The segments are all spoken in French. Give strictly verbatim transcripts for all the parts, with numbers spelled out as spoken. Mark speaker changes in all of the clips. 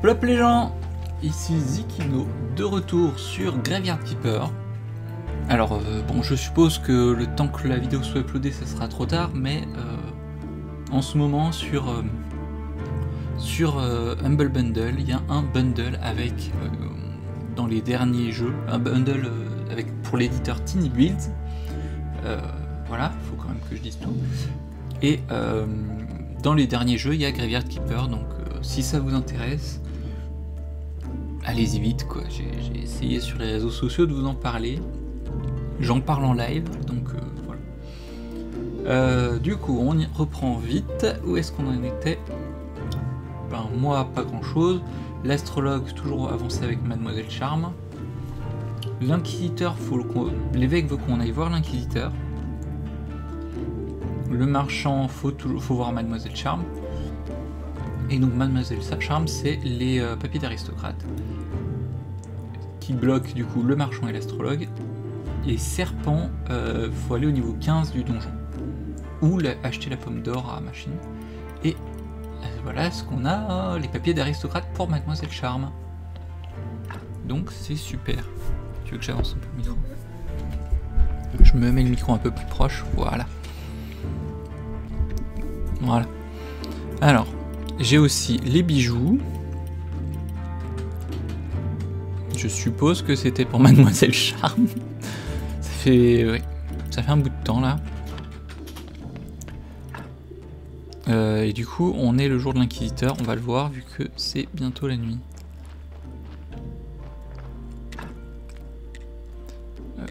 Speaker 1: Plop les gens, ici Zikino, de retour sur Graveyard Keeper. Alors euh, bon, je suppose que le temps que la vidéo soit uploadée, ça sera trop tard, mais euh, en ce moment sur, euh, sur euh, Humble Bundle, il y a un bundle avec, euh, dans les derniers jeux, un bundle euh, avec, pour l'éditeur Tiny Builds. Euh, voilà, il faut quand même que je dise tout. Et euh, dans les derniers jeux, il y a Graveyard Keeper, donc euh, si ça vous intéresse, allez-y vite quoi. J'ai essayé sur les réseaux sociaux de vous en parler. J'en parle en live, donc euh, voilà. Euh, du coup, on y reprend vite. Où est-ce qu'on en était? Ben moi, pas grand-chose. L'astrologue, toujours avancé avec Mademoiselle Charme. L'inquisiteur, l'évêque veut qu'on aille voir l'inquisiteur. Le marchand, faut toujours, faut voir Mademoiselle Charme. Et donc Mademoiselle Charme, c'est les euh, papiers d'aristocrate qui bloquent du coup le marchand et l'astrologue. Et serpent, euh, faut aller au niveau quinze du donjon. Ou la, acheter la pomme d'or à machine. Et euh, voilà ce qu'on a, les papiers d'aristocrate pour Mademoiselle Charme. Donc c'est super. Tu veux que j'avance un peu le micro? Je me mets le micro un peu plus proche, voilà. Voilà. Alors, j'ai aussi les bijoux. Je suppose que c'était pour Mademoiselle Charme. Ça fait... Oui, ça fait un bout de temps là. Euh, et du coup, on est le jour de l'inquisiteur, on va le voir vu que c'est bientôt la nuit. Euh...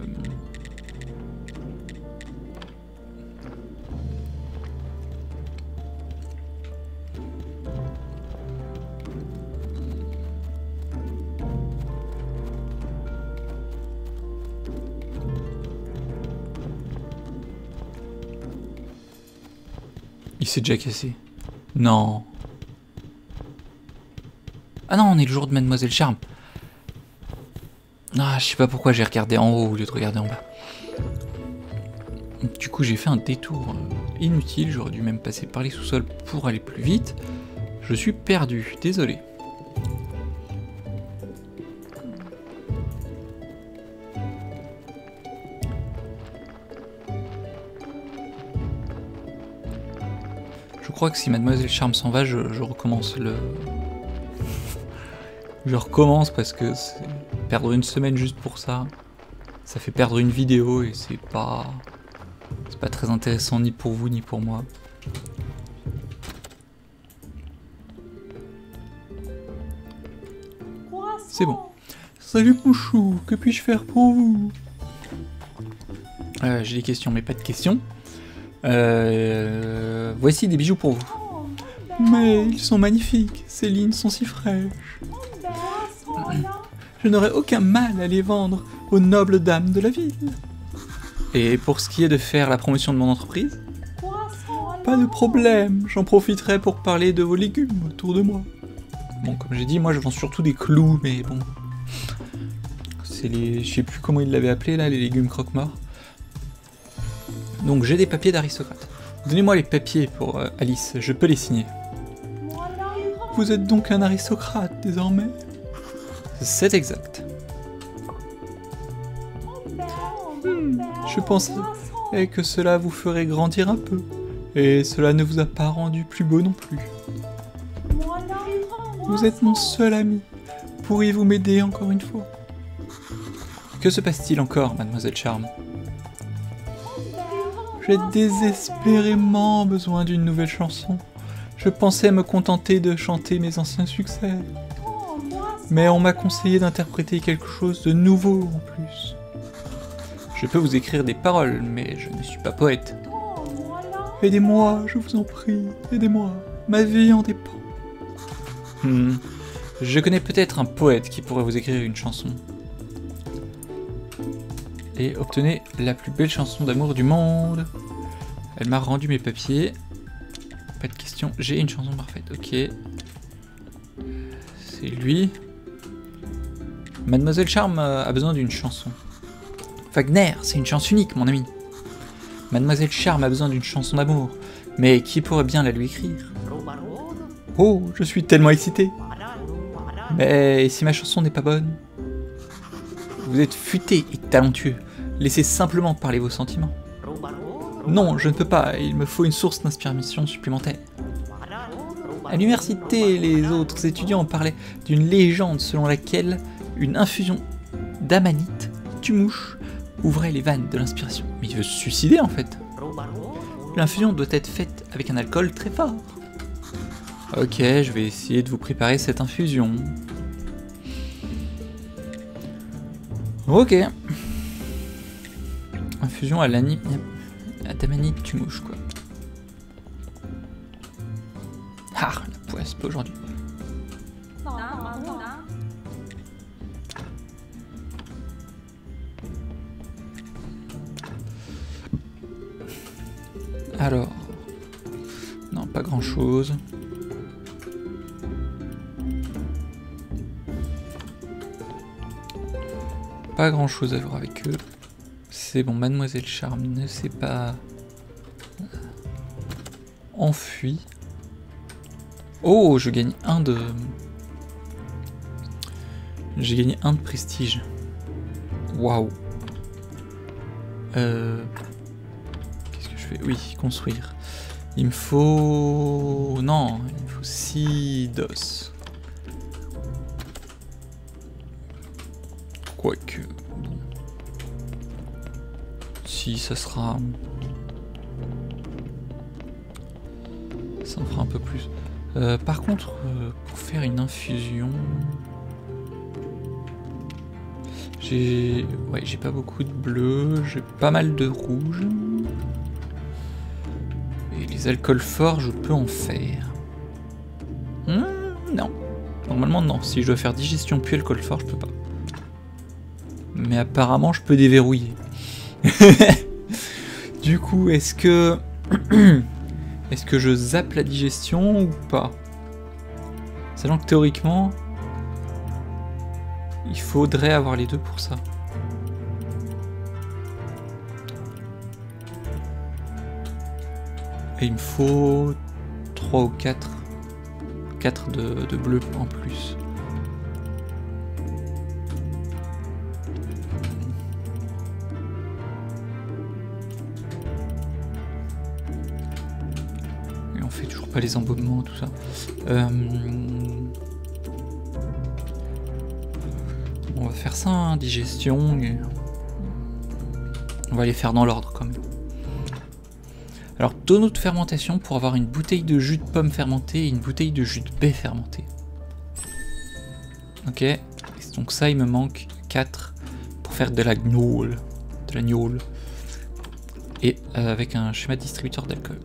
Speaker 1: Il s'est déjà cassé. Non. Ah non, on est le jour de Mademoiselle Charme. Ah, je sais pas pourquoi j'ai regardé en haut au lieu de regarder en bas. Du coup, j'ai fait un détour inutile. J'aurais dû même passer par les sous-sols pour aller plus vite. Je suis perdu. Désolé. Je crois que si Mademoiselle Charme s'en va, je, je recommence le... je recommence parce que perdre une semaine juste pour ça, ça fait perdre une vidéo et c'est pas... c'est pas très intéressant ni pour vous ni pour moi. C'est bon. Salut mon chou, que puis-je faire pour vous? euh, J'ai des questions mais pas de questions. Euh, voici des bijoux pour vous. Mais ils sont magnifiques, ces lignes sont si fraîches. Je n'aurais aucun mal à les vendre aux nobles dames de la ville. Et pour ce qui est de faire la promotion de mon entreprise? Pas de problème, j'en profiterai pour parler de vos légumes autour de moi. Bon, comme j'ai dit, moi je vends surtout des clous, mais bon... c'est les... je sais plus comment ils l'avaient appelé là, les légumes croque-morts. Donc j'ai des papiers d'aristocrate. Donnez-moi les papiers pour euh, Alice, je peux les signer. Vous êtes donc un aristocrate désormais? C'est exact. Hmm, je pensais que cela vous ferait grandir un peu. Et cela ne vous a pas rendu plus beau non plus. Vous êtes mon seul ami. Pourriez-vous m'aider encore une fois? Que se passe-t-il encore, Mademoiselle Charme? J'ai désespérément besoin d'une nouvelle chanson. Je pensais me contenter de chanter mes anciens succès. Mais on m'a conseillé d'interpréter quelque chose de nouveau en plus. Je peux vous écrire des paroles, mais je ne suis pas poète. Aidez-moi, je vous en prie, aidez-moi. Ma vie en dépend. Hmm. Je connais peut-être un poète qui pourrait vous écrire une chanson. Et obtenez la plus belle chanson d'amour du monde. Elle m'a rendu mes papiers. Pas de question, j'ai une chanson parfaite, ok. C'est lui. Mademoiselle Charme a besoin d'une chanson. Wagner, c'est une chance unique, mon ami. Mademoiselle Charme a besoin d'une chanson d'amour. Mais qui pourrait bien la lui écrire? Oh, je suis tellement excité. Mais si ma chanson n'est pas bonne, vous êtes futé et talentueux. Laissez simplement parler vos sentiments. Non, je ne peux pas, il me faut une source d'inspiration supplémentaire. À l'université, les autres étudiants parlaient d'une légende selon laquelle une infusion d'amanite, tumouche, ouvrait les vannes de l'inspiration. Mais il veut se suicider en fait. L'infusion doit être faite avec un alcool très fort. Ok, je vais essayer de vous préparer cette infusion. Ok. Infusion à l'anime... à d'amanite tumouche quoi. Ah, la poisse, pas aujourd'hui. Alors, non, pas grand chose. Pas grand chose à voir avec eux. C'est bon, Mademoiselle Charme ne s'est pas enfuie. Oh, je gagne un de... J'ai gagné un de prestige. Waouh. Euh... Qu'est-ce que je fais? Oui, construire. Il me faut... Non, il me faut six d'os. Quoique... Bon. Si, ça sera... Ça en fera un peu plus. Euh, par contre, euh, pour faire une infusion... J'ai... Ouais, j'ai pas beaucoup de bleu, j'ai pas mal de rouge. Et les alcools forts, je peux en faire. Mmh, non. Normalement, non. Si je dois faire digestion puis alcool fort, je peux pas. Mais apparemment, je peux déverrouiller. Du coup, est-ce que... est-ce que je zappe la digestion ou pas? Sachant que théoriquement... il faudrait avoir les deux pour ça. Et il me faut trois ou quatre. quatre de, de bleu en plus. Et on fait toujours pas les embaumements, tout ça. Euh... On va faire ça, hein, digestion. Et... on va les faire dans l'ordre quand même. Alors, tonneau de fermentation pour avoir une bouteille de jus de pomme fermenté et une bouteille de jus de baie fermenté. Ok, et donc ça, il me manque quatre pour faire de la gnôle. De la gnôle. Et euh, avec un schéma distributeur d'alcool.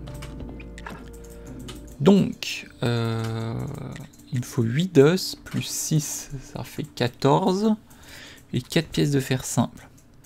Speaker 1: Donc, euh, il me faut huit d'os plus six, ça fait quatorze. Et quatre pièces de fer simple.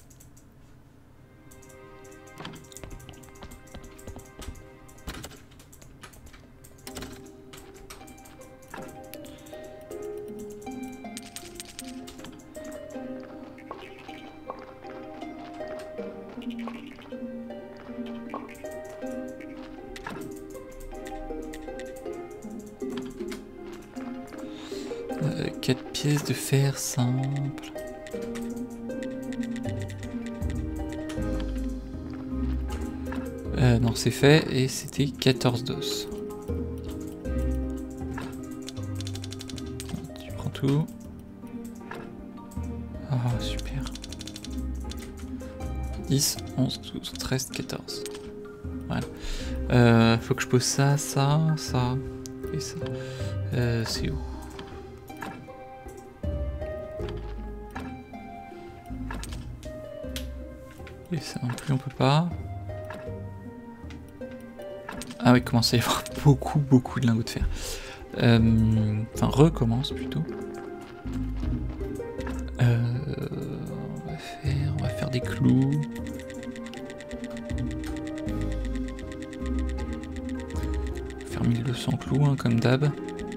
Speaker 1: Euh, quatre pièces de fer simple. Euh, non, c'est fait et c'était quatorze d'os. Tu prends tout. Ah, super. dix, onze, douze, treize, quatorze. Voilà. Euh, faut que je pose ça, ça, ça et ça. Euh, c'est où? Et ça non plus, on peut pas. Ah oui, commence à y avoir beaucoup, beaucoup de lingots de fer. Euh, enfin, recommence plutôt. Euh, on va faire, on va faire des clous. On va faire mille deux cents clous, hein, comme d'hab.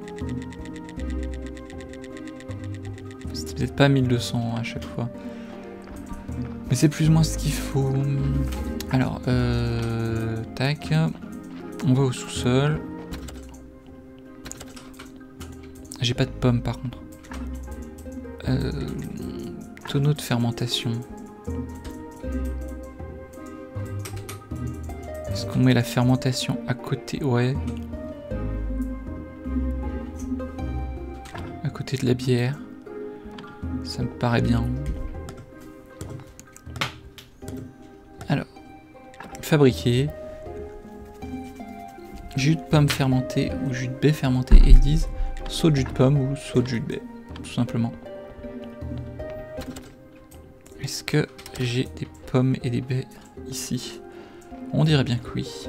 Speaker 1: C'était peut-être pas mille deux cents à chaque fois. Mais c'est plus ou moins ce qu'il faut. Alors, euh, tac. On va au sous-sol. J'ai pas de pommes par contre. Euh, tonneau de fermentation. Est-ce qu'on met la fermentation à côté? Ouais. À côté de la bière. Ça me paraît bien. Alors. Fabriquer. Jus de pomme fermenté ou jus de baie fermenté. Et ils disent saut de jus de pomme ou saut de jus de baie. Tout simplement. Est-ce que j'ai des pommes et des baies ici? On dirait bien que oui.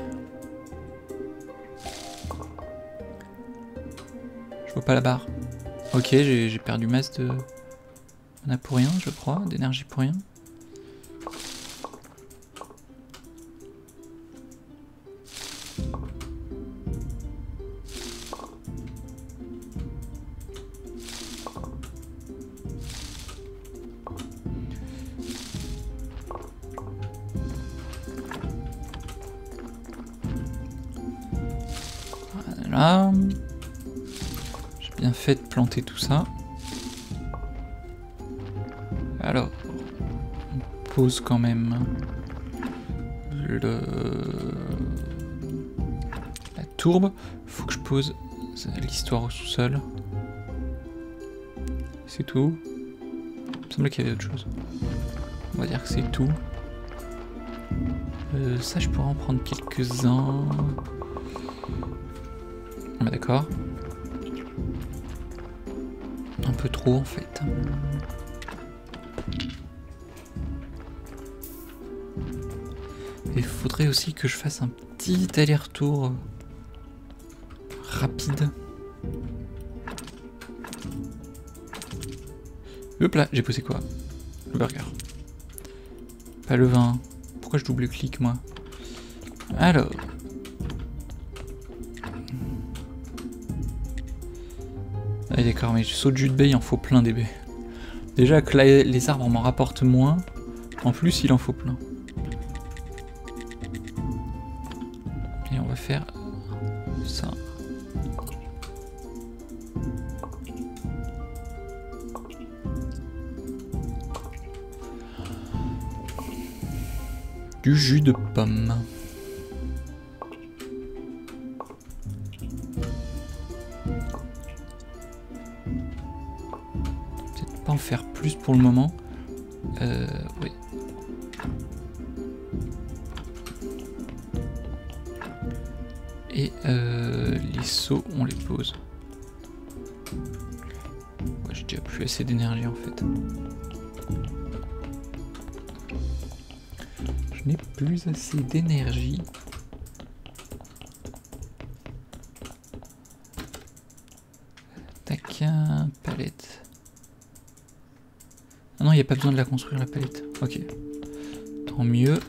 Speaker 1: Je vois pas la barre. Ok, j'ai perdu masse de... On a pour rien, je crois, d'énergie pour rien. Voilà. J'ai bien fait de planter tout ça. Alors, on pose quand même le... la tourbe. Faut que je pose l'histoire au sous-sol. C'est tout. Il me semblait qu'il y avait autre chose. On va dire que c'est tout. Euh, ça, je pourrais en prendre quelques-uns. Ah, d'accord. Un peu trop en fait. Il faudrait aussi que je fasse un petit aller-retour rapide. Hop là, j'ai posé quoi? Le burger. Pas le vin. Pourquoi je double-clique moi? Alors. Ah d'accord, mais je saute jus de baie, il en faut plein des baies. Déjà que là, les arbres m'en rapportent moins, en plus il en faut plein. Et on va faire ça. Du jus de pomme. Peut-être pas en faire plus pour le moment. Euh, oui. Et euh, les seaux, on les pose. Ouais, j'ai déjà plus assez d'énergie en fait. Je n'ai plus assez d'énergie. Tac, palette. Ah non, il n'y a pas besoin de la construire la palette. Ok. Tant mieux.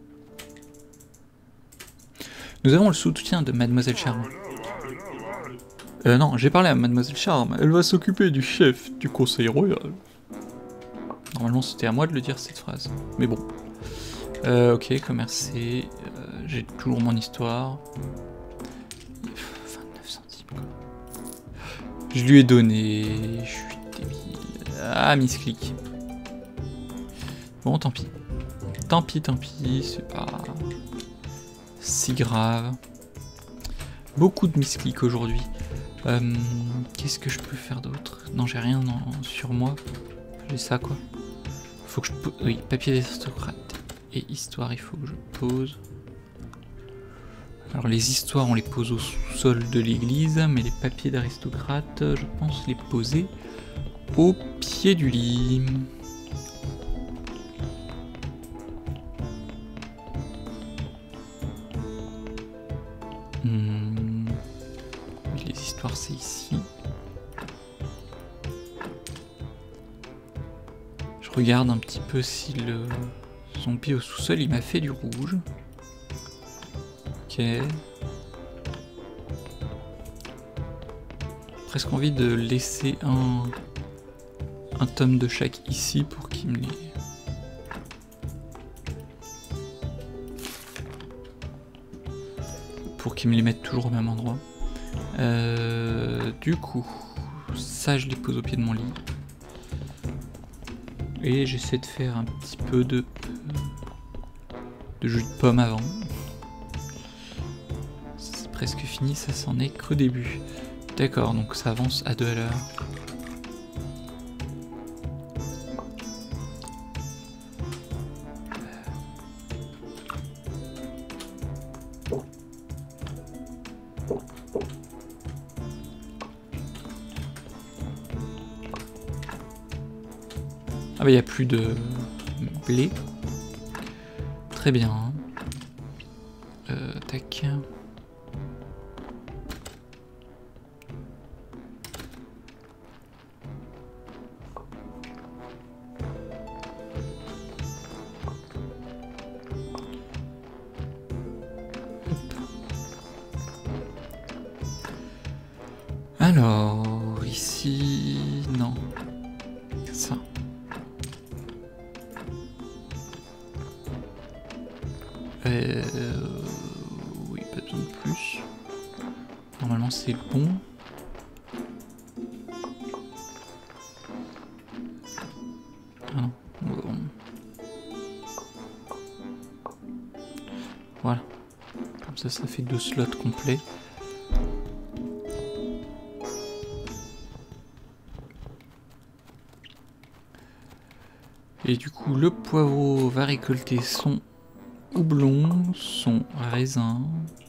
Speaker 1: Nous avons le soutien de Mademoiselle Charme. Euh, non, j'ai parlé à Mademoiselle Charme. Elle va s'occuper du chef du conseil royal. Normalement, c'était à moi de le dire cette phrase. Mais bon. Euh, ok, commercer. Euh, j'ai toujours mon histoire. vingt-neuf centimes, quoi. Je lui ai donné. Je suis débile. Ah, misclick. Bon, tant pis. Tant pis, tant pis. C'est pas si grave. Beaucoup de misclick aujourd'hui. Euh, Qu'est-ce que je peux faire d'autre? Non, j'ai rien en, sur moi. J'ai ça, quoi. Faut que je pose. Oui, papier d'aristocrate et histoire, il faut que je pose. Alors, les histoires, on les pose au sous-sol de l'église, mais les papiers d'aristocrate, je pense les poser au pied du lit. Hmm. Les histoires, c'est ici. Je regarde un petit peu si le zombie au sous-sol, il m'a fait du rouge. Ok. Presque envie de laisser un, un tome de chaque ici pour qu'il me les... pour qu'il me les mette toujours au même endroit. Euh, du coup, ça je les pose au pied de mon lit. Et j'essaie de faire un petit peu de, de jus de pomme avant. C'est presque fini, ça s'en est qu'au début. D'accord, donc ça avance à deux à l'heure. Ah bah il n'y a plus de blé. Très bien. Euh, tac. Alors, ici... non. Ça. Euh... Oui, pas besoin de plus. Normalement, c'est bon. Ah non. Bon. Voilà. Comme ça, ça fait deux slots complets. Et du coup, le poivreau va récolter son houblon, son raisin.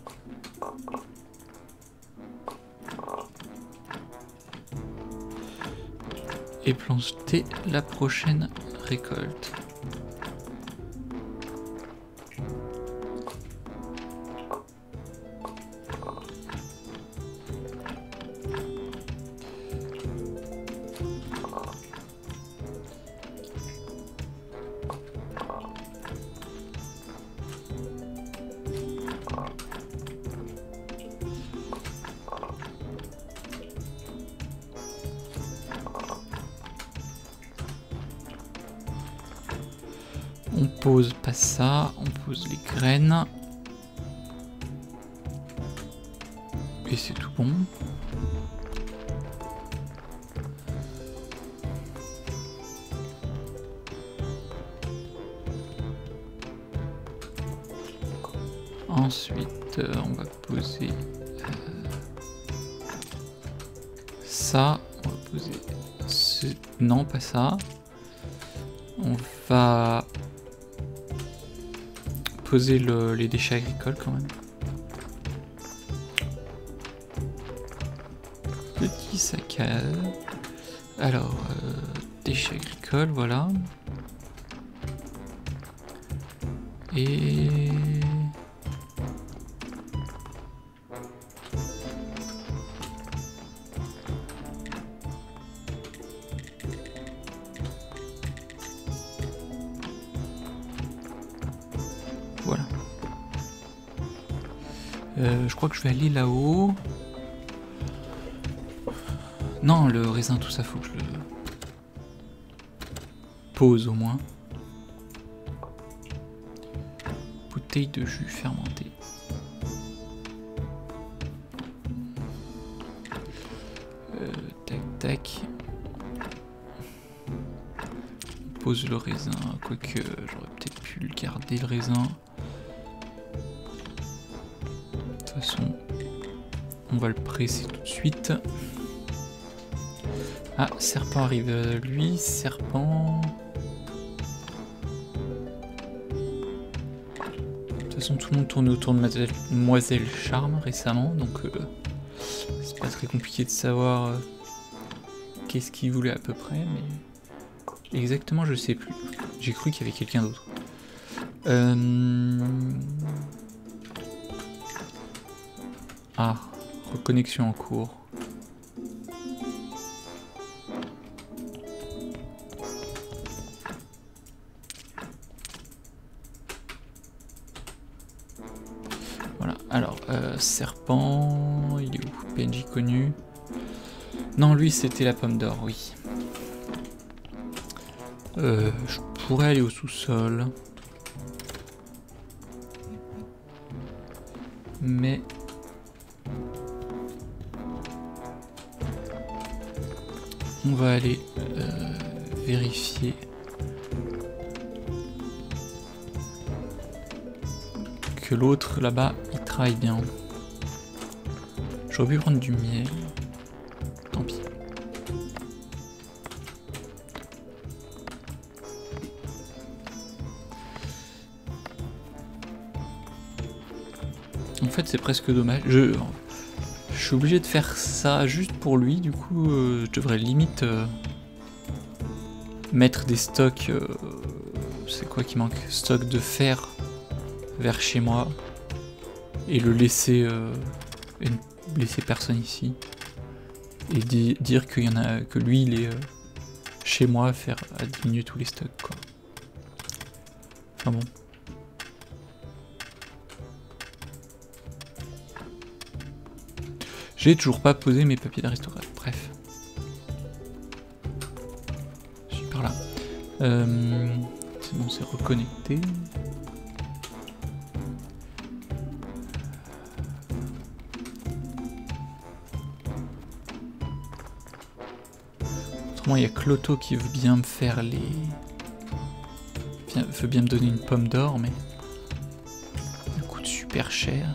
Speaker 1: Et planter la prochaine récolte. On pose pas ça, on pose les graines. Et c'est tout bon. Ensuite, euh, on va poser euh, ça. On va poser ce... Non, pas ça. On va poser le, les déchets agricoles quand même. Petit sac à... Alors, euh, déchets agricoles, voilà. Et... voilà. Euh, je crois que je vais aller là-haut. Non, le raisin, tout ça, faut que je le pose au moins. Bouteille de jus fermenté. Euh, tac, tac. On pose le raisin, quoique j'aurais peut-être pu le garder le raisin. De toute façon, on va le presser tout de suite. Ah, serpent arrive. Lui, serpent... De toute façon, tout le monde tourne autour de Mademoiselle Charme récemment, donc euh, c'est pas très compliqué de savoir euh, qu'est-ce qu'il voulait à peu près, mais exactement, je sais plus. J'ai cru qu'il y avait quelqu'un d'autre. Euh... Ah, reconnexion en cours. Voilà, alors, euh, serpent, il est où? P N J connu. Non, lui, c'était la pomme d'or, oui. Euh, je pourrais aller au sous-sol. Mais... on va aller euh, vérifier que l'autre là-bas il travaille bien. J'aurais pu prendre du miel. Tant pis. En fait c'est presque dommage. Je, je suis obligé de faire ça juste pour lui, du coup euh, je devrais limite euh, mettre des stocks. Euh, c'est quoi qui manque? Stock de fer vers chez moi. Et le laisser. Euh, et ne laisser personne ici. Et di dire qu'il y en a. Que lui il est euh, chez moi à faire. À diminuer tous les stocks quoi. Enfin bon. J'ai toujours pas posé mes papiers d'aristocrate, bref. Je suis par là. Euh, c'est bon, c'est reconnecté. Autrement, il y a Cloto qui veut bien me faire les... Bien, veut bien me donner une pomme d'or, mais... Ça coûte super cher.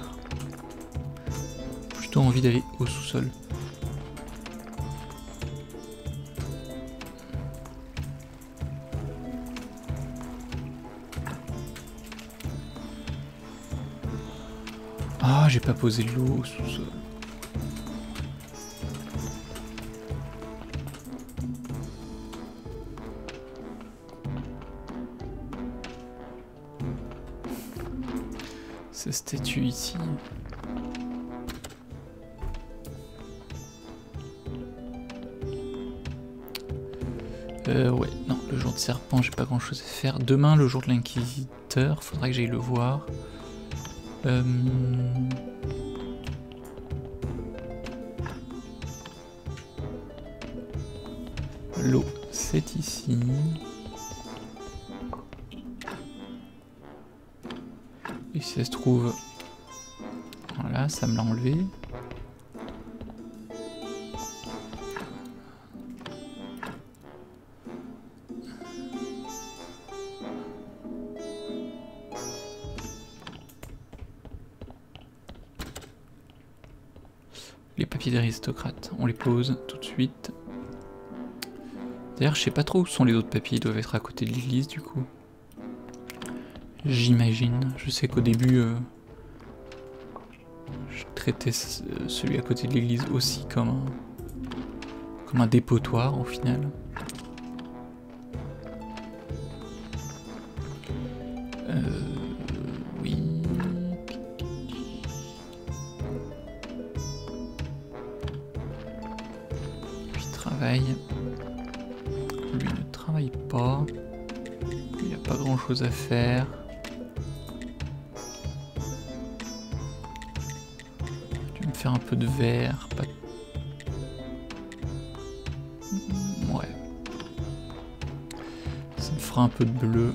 Speaker 1: Plutôt envie d'aller au sous-sol. Ah, j'ai pas posé de l'eau au sous-sol. Cette statue ici. Euh, ouais, non, le jour de serpent, j'ai pas grand chose à faire. Demain, le jour de l'inquisiteur, faudra que j'aille le voir. Euh... L'eau, c'est ici. Et si ça se trouve... Voilà, ça me l'a enlevé. Les papiers d'aristocrate, on les pose tout de suite. D'ailleurs, je sais pas trop où sont les autres papiers, ils doivent être à côté de l'église du coup. J'imagine. Je sais qu'au début, euh, je traitais celui à côté de l'église aussi comme un, comme un dépotoir au final. Euh, oui. Lui travaille. Lui ne travaille pas. Il n'y a pas grand chose à faire. Je vais me faire un peu de vert. Pas... Ouais. Ça me fera un peu de bleu.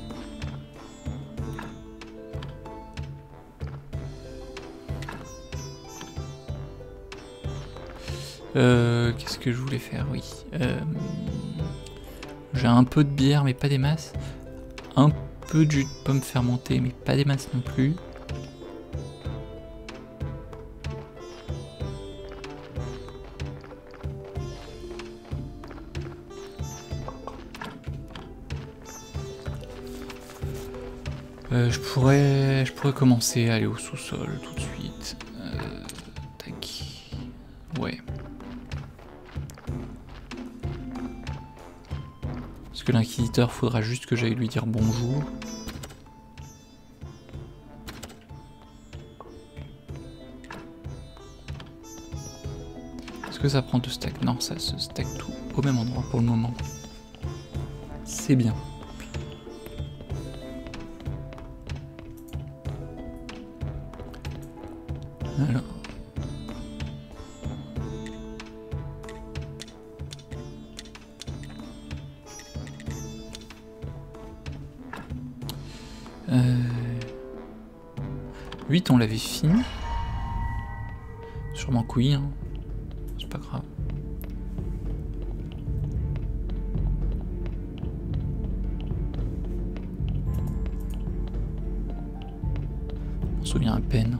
Speaker 1: Euh, Qu'est-ce que je voulais faire? Oui. Euh, J'ai un peu de bière, mais pas des masses. Un peu de jus de pomme fermenté, mais pas des masses non plus. Euh, je pourrais, je pourrais commencer à aller au sous-sol tout de suite. Euh, tac. Ouais. Parce que l'inquisiteur, faudra juste que j'aille lui dire bonjour. Est-ce que ça prend deux stacks? Non, ça se stack tout au même endroit pour le moment. C'est bien. Alors. Euh... huit, on l'avait fini. Sûrement que oui, hein. C'est pas grave. souviens à peine.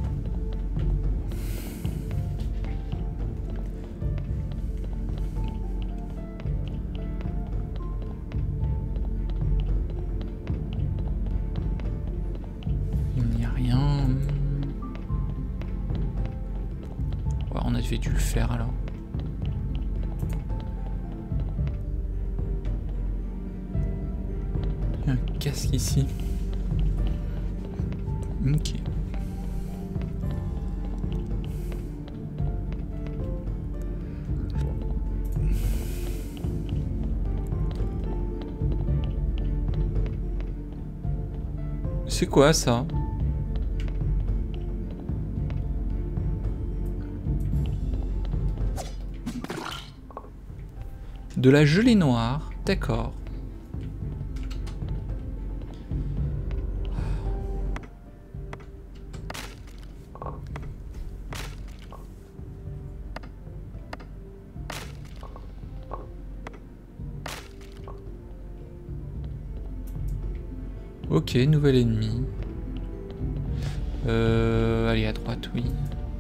Speaker 1: Il n'y a rien. Ouais, on avait dû le faire alors. Il y a un casque ici. Ok. C'est quoi ça? De la gelée noire, d'accord. Ok, nouvel ennemi. Euh, allez, à droite, oui.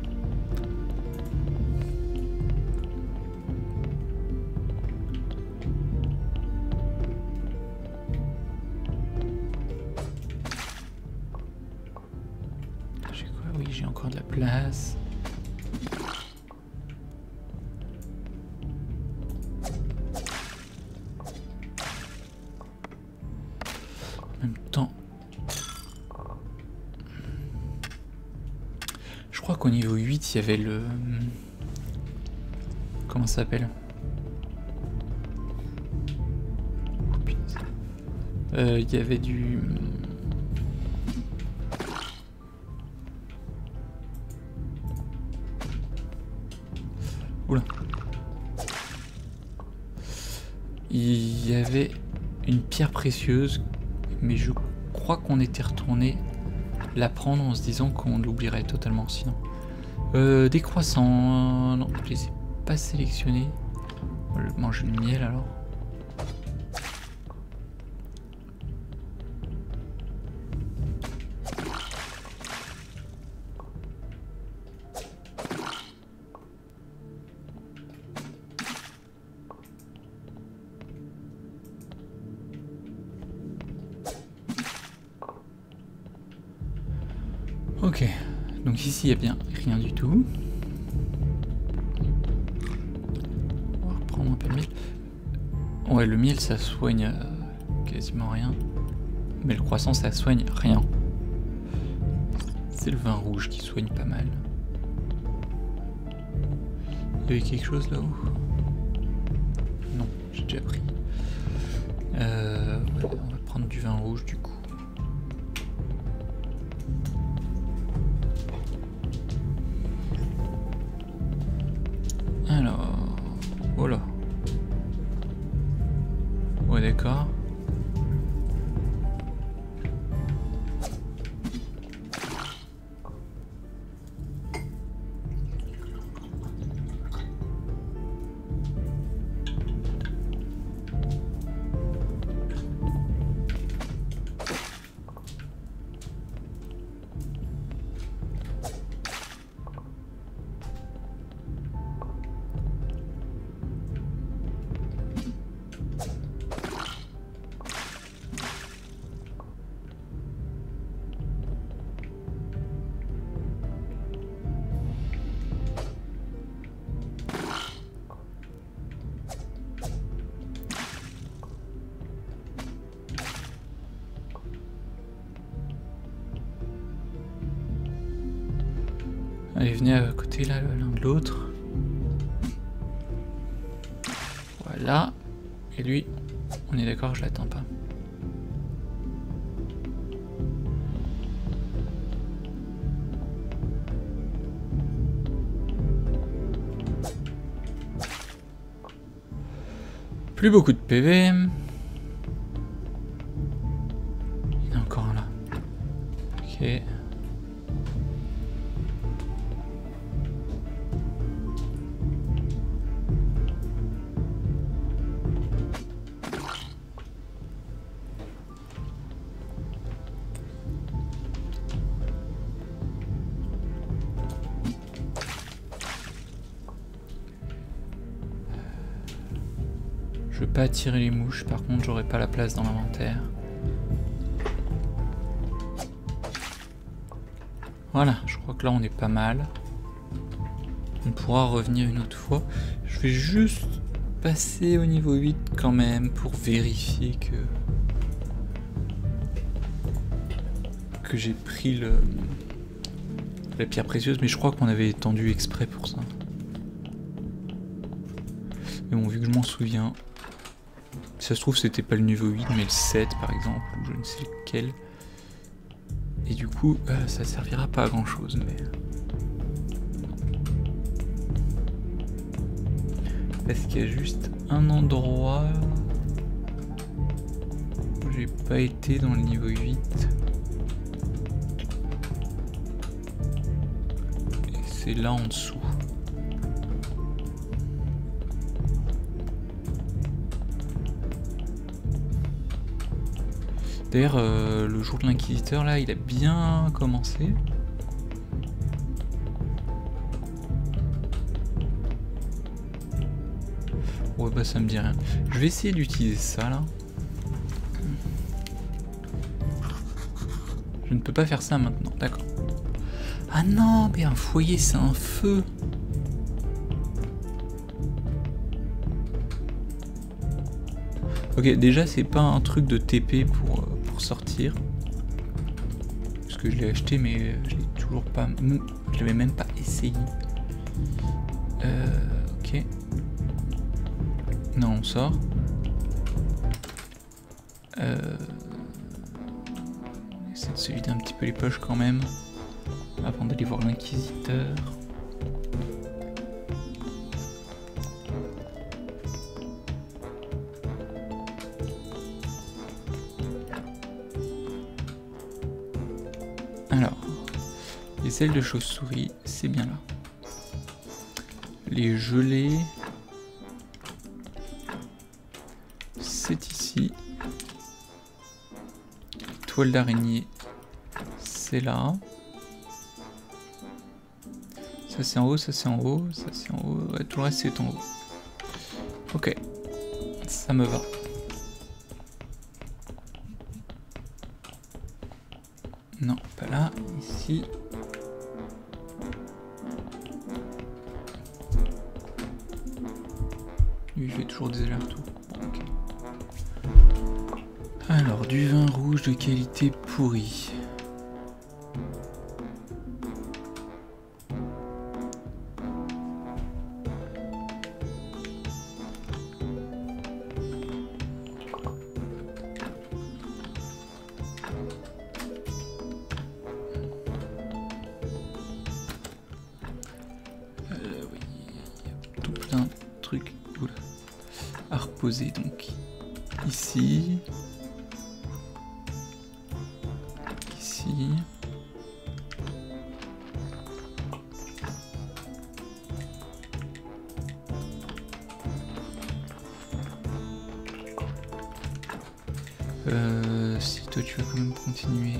Speaker 1: J'ai quoi? Oui, j'ai encore de la place. En même temps... Je crois qu'au niveau huit, il y avait le... Comment ça s'appelle? euh, Il y avait du... Oula. Il y avait une pierre précieuse, mais je crois qu'on était retourné la prendre en se disant qu'on l'oublierait totalement sinon. Euh, des croissants, non, je les ai pas sélectionnés. On va manger le miel alors. Ok, donc ici il n'y a bien rien du tout. On va reprendre un peu de miel. Ouais, le miel ça soigne euh, quasiment rien. Mais le croissant ça soigne rien. C'est le vin rouge qui soigne pas mal. Il y avait quelque chose là-haut? Non, j'ai déjà pris. Euh, ouais, on va prendre du vin rouge du coup. Alors, voilà. Ouais, d'accord. Allez, venez à côté là, l'un de l'autre. Voilà. Et lui, on est d'accord, je l'attends pas. Plus beaucoup de P V. Il y en a encore un là. Ok. Je veux pas attirer les mouches, par contre j'aurai pas la place dans l'inventaire. Voilà, je crois que là on est pas mal. On pourra revenir une autre fois. Je vais juste passer au niveau huit quand même pour vérifier que que j'ai pris le la pierre précieuse, mais je crois qu'on avait étendu exprès pour ça. Mais bon, vu que je m'en souviens, si ça se trouve c'était pas le niveau huit mais le sept par exemple, ou je ne sais lequel. Et du coup, euh, ça servira pas à grand chose, mais... Parce qu'il y a juste un endroit où j'ai pas été dans le niveau huit. Et c'est là en dessous. D'ailleurs, euh, le jour de l'inquisiteur, là, il a bien commencé. Ouais, bah ça me dit rien. Je vais essayer d'utiliser ça, là. Je ne peux pas faire ça maintenant, d'accord. Ah non, mais un foyer, c'est un feu. Ok, déjà, c'est pas un truc de T P pour... Euh, sortir parce que je l'ai acheté mais je l'ai toujours pas, je l'avais même pas essayé. Euh, ok, non, on sort. Euh, essayer de se vider un petit peu les poches quand même avant d'aller voir l'inquisiteur. Alors, les ailes de chauve-souris, c'est bien là. Les gelées, c'est ici. Toile d'araignée, c'est là. Ça c'est en haut, ça c'est en haut, ça c'est en haut. Ouais, tout le reste c'est en haut. Ok, ça me va. Non, pas là, ici. Lui, je fais toujours des allers-retours. Okay. Alors, du vin rouge de qualité pourrie. À reposer donc ici, ici, euh, si toi tu vas quand même continuer.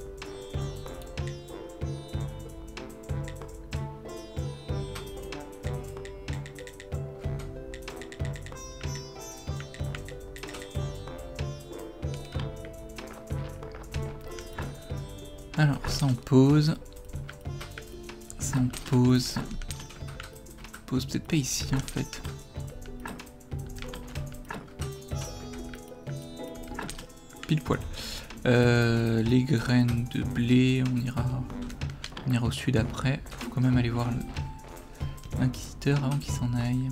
Speaker 1: Alors, ça on pose. Ça on pose. Pose peut-être pas ici en fait. Pile poil. Euh, les graines de blé, on ira, on ira au sud après. Faut quand même aller voir l'inquisiteur avant qu'il s'en aille.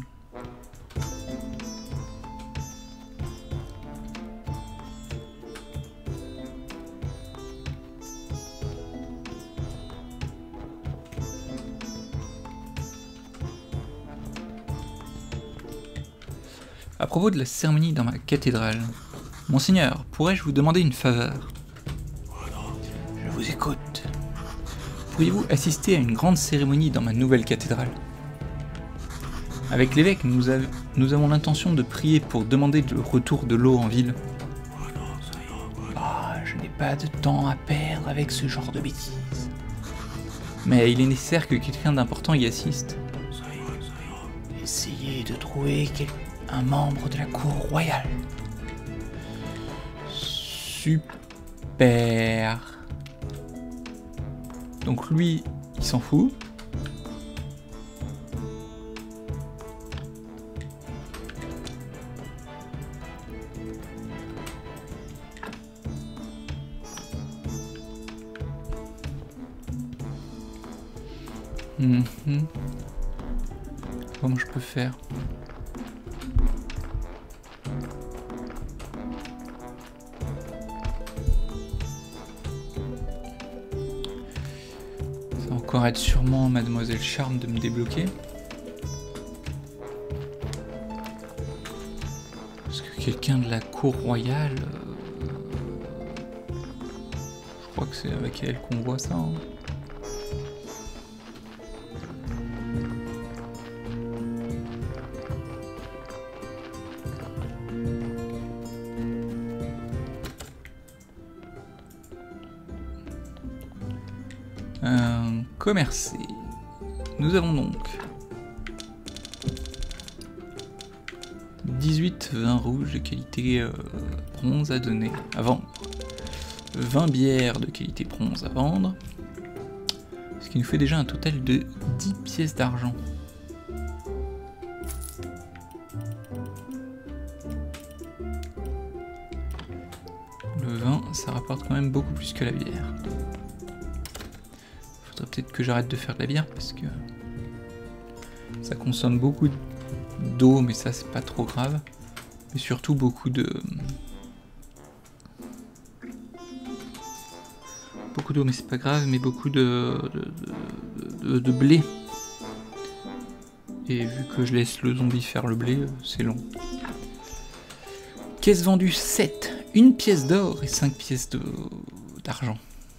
Speaker 1: À propos de la cérémonie dans ma cathédrale, Monseigneur, pourrais-je vous demander une faveur? Je vous écoute. Pourriez-vous assister à une grande cérémonie dans ma nouvelle cathédrale? Avec l'évêque, nous, av nous avons l'intention de prier pour demander le retour de l'eau en ville. Ah, je n'ai pas de temps à perdre avec ce genre de bêtises. Mais il est nécessaire que quelqu'un d'important y assiste. Essayez de trouver quelqu'un un membre de la cour royale. Super. Donc lui, il s'en fout. Mm-hmm. Comment je peux faire? Ça va encore être sûrement Mademoiselle Charme de me débloquer. Parce que quelqu'un de la cour royale... Euh... Je crois que c'est avec elle qu'on voit ça. Hein. Euh, commercer. Nous avons donc dix-huit vins rouges de qualité euh, bronze à donner, à vendre. vingt bières de qualité bronze à vendre. Ce qui nous fait déjà un total de dix pièces d'argent. Le vin, ça rapporte quand même beaucoup plus que la bière. Faudrait peut-être que j'arrête de faire de la bière parce que ça consomme beaucoup d'eau, mais ça c'est pas trop grave. Mais surtout beaucoup de... Beaucoup d'eau, mais c'est pas grave, mais beaucoup de, de, de, de blé. Et vu que je laisse le zombie faire le blé, c'est long. Caisse vendue sept. Une pièce d'or et cinq pièces d'argent.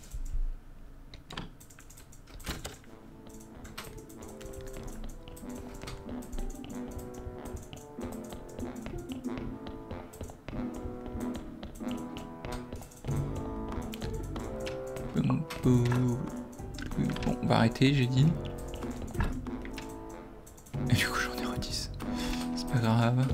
Speaker 1: Bon, on va arrêter, j'ai dit. Et du coup, j'en ai re dix. C'est pas grave.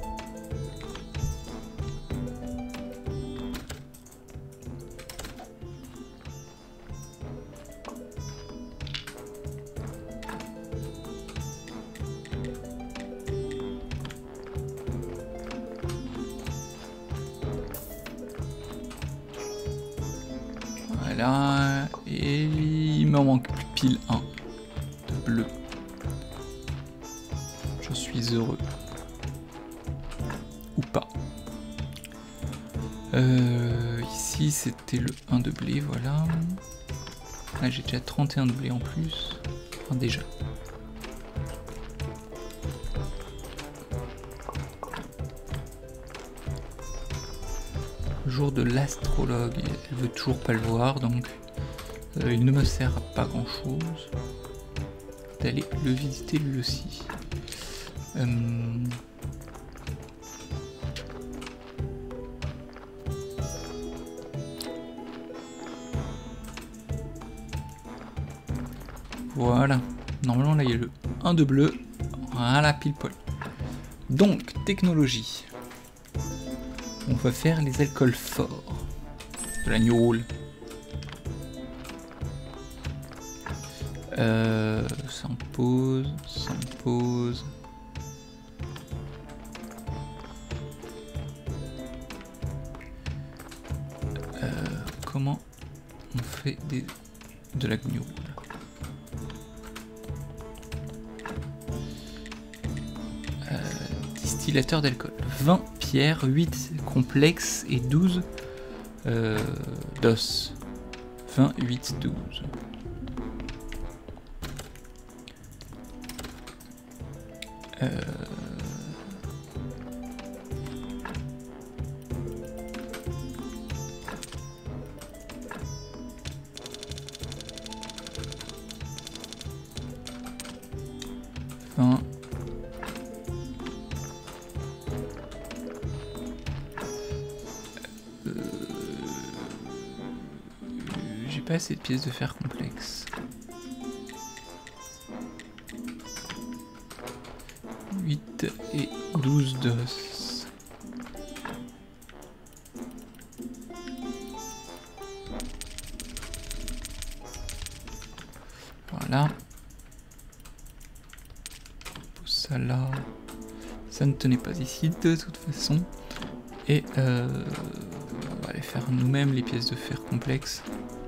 Speaker 1: Voilà, et il m'en manque plus pile un de bleu. Je suis heureux. Ou pas. Euh, ici c'était le un de blé, voilà. Là j'ai déjà trente et un de blé en plus. Enfin déjà. Jour de l'astrologue, elle veut toujours pas le voir, donc euh, il ne me sert à pas grand chose d'aller le visiter lui aussi. Euh... Voilà, normalement là il y a le un de bleu, voilà pile poil. Donc, technologie. On va faire les alcools forts. De l'agneau. Euh, ça en pose, ça en pose. Euh, comment on fait des, de l'agneau? euh, Distillateur d'alcool. vingt pierres, huit complexes et douze euh, d'os. vingt, huit, douze. Euh... vingt. Euh... J'ai pas assez de pièces de fer complexes. huit et douze d'os. Voilà. Ça là. Ça ne tenait pas ici de toute façon. Et euh, on va aller faire nous-mêmes les pièces de fer complexes.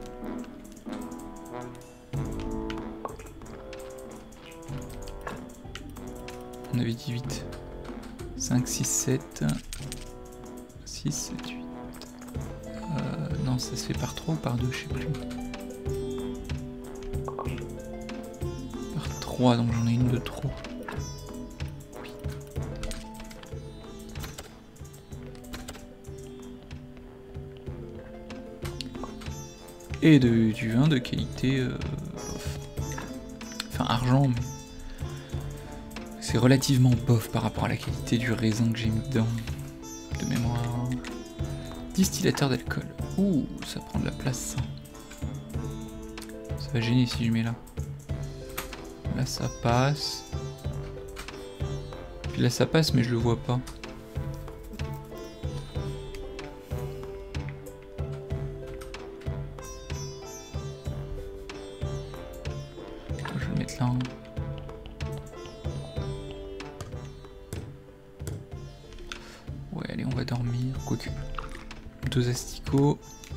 Speaker 1: On avait dit huit. cinq, six, sept. six, sept, huit. Euh, non, ça se fait par trois ou par deux, je sais plus. Par trois, donc j'en ai une de trop. Oui. Et de, du vin de qualité... Euh, enfin, argent, mais... C'est relativement bof par rapport à la qualité du raisin que j'ai mis dedans. De mémoire. Distillateur d'alcool. Ouh, ça prend de la place, ça. Ça va gêner si je mets là. Là, ça passe. Puis là, ça passe, mais je le vois pas. Je vais le mettre là. Ouais, allez, on va dormir. Quoique. Deux asticots.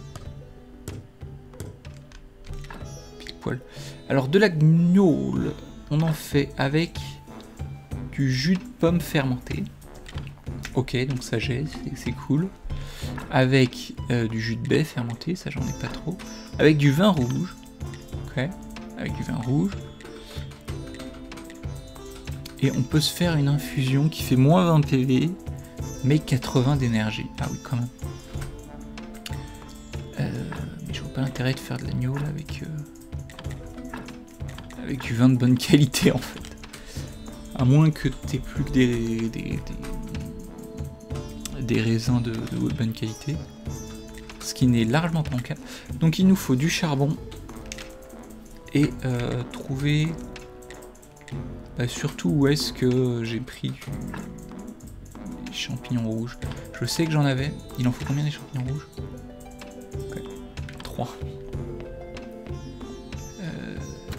Speaker 1: Pile poil. Alors, de la gnôle, on en fait avec du jus de pomme fermenté. Ok, donc ça jette, c'est cool. Avec euh, du jus de baie fermenté, ça j'en ai pas trop. Avec du vin rouge. Ok, avec du vin rouge. Et on peut se faire une infusion qui fait moins vingt P V, mais quatre-vingts d'énergie. Ah oui, quand même. Euh, mais je vois pas l'intérêt de faire de l'agneau là avec, euh, avec du vin de bonne qualité en fait. À moins que t'aies plus que des, des, des, des raisins de, de bonne qualité. Ce qui n'est largement pas le cas. Donc il nous faut du charbon. Et euh, trouver... Bah, surtout où est-ce que j'ai pris du... des champignons rouges. Je sais que j'en avais. Il en faut combien des champignons rouges? Okay. trois. Euh...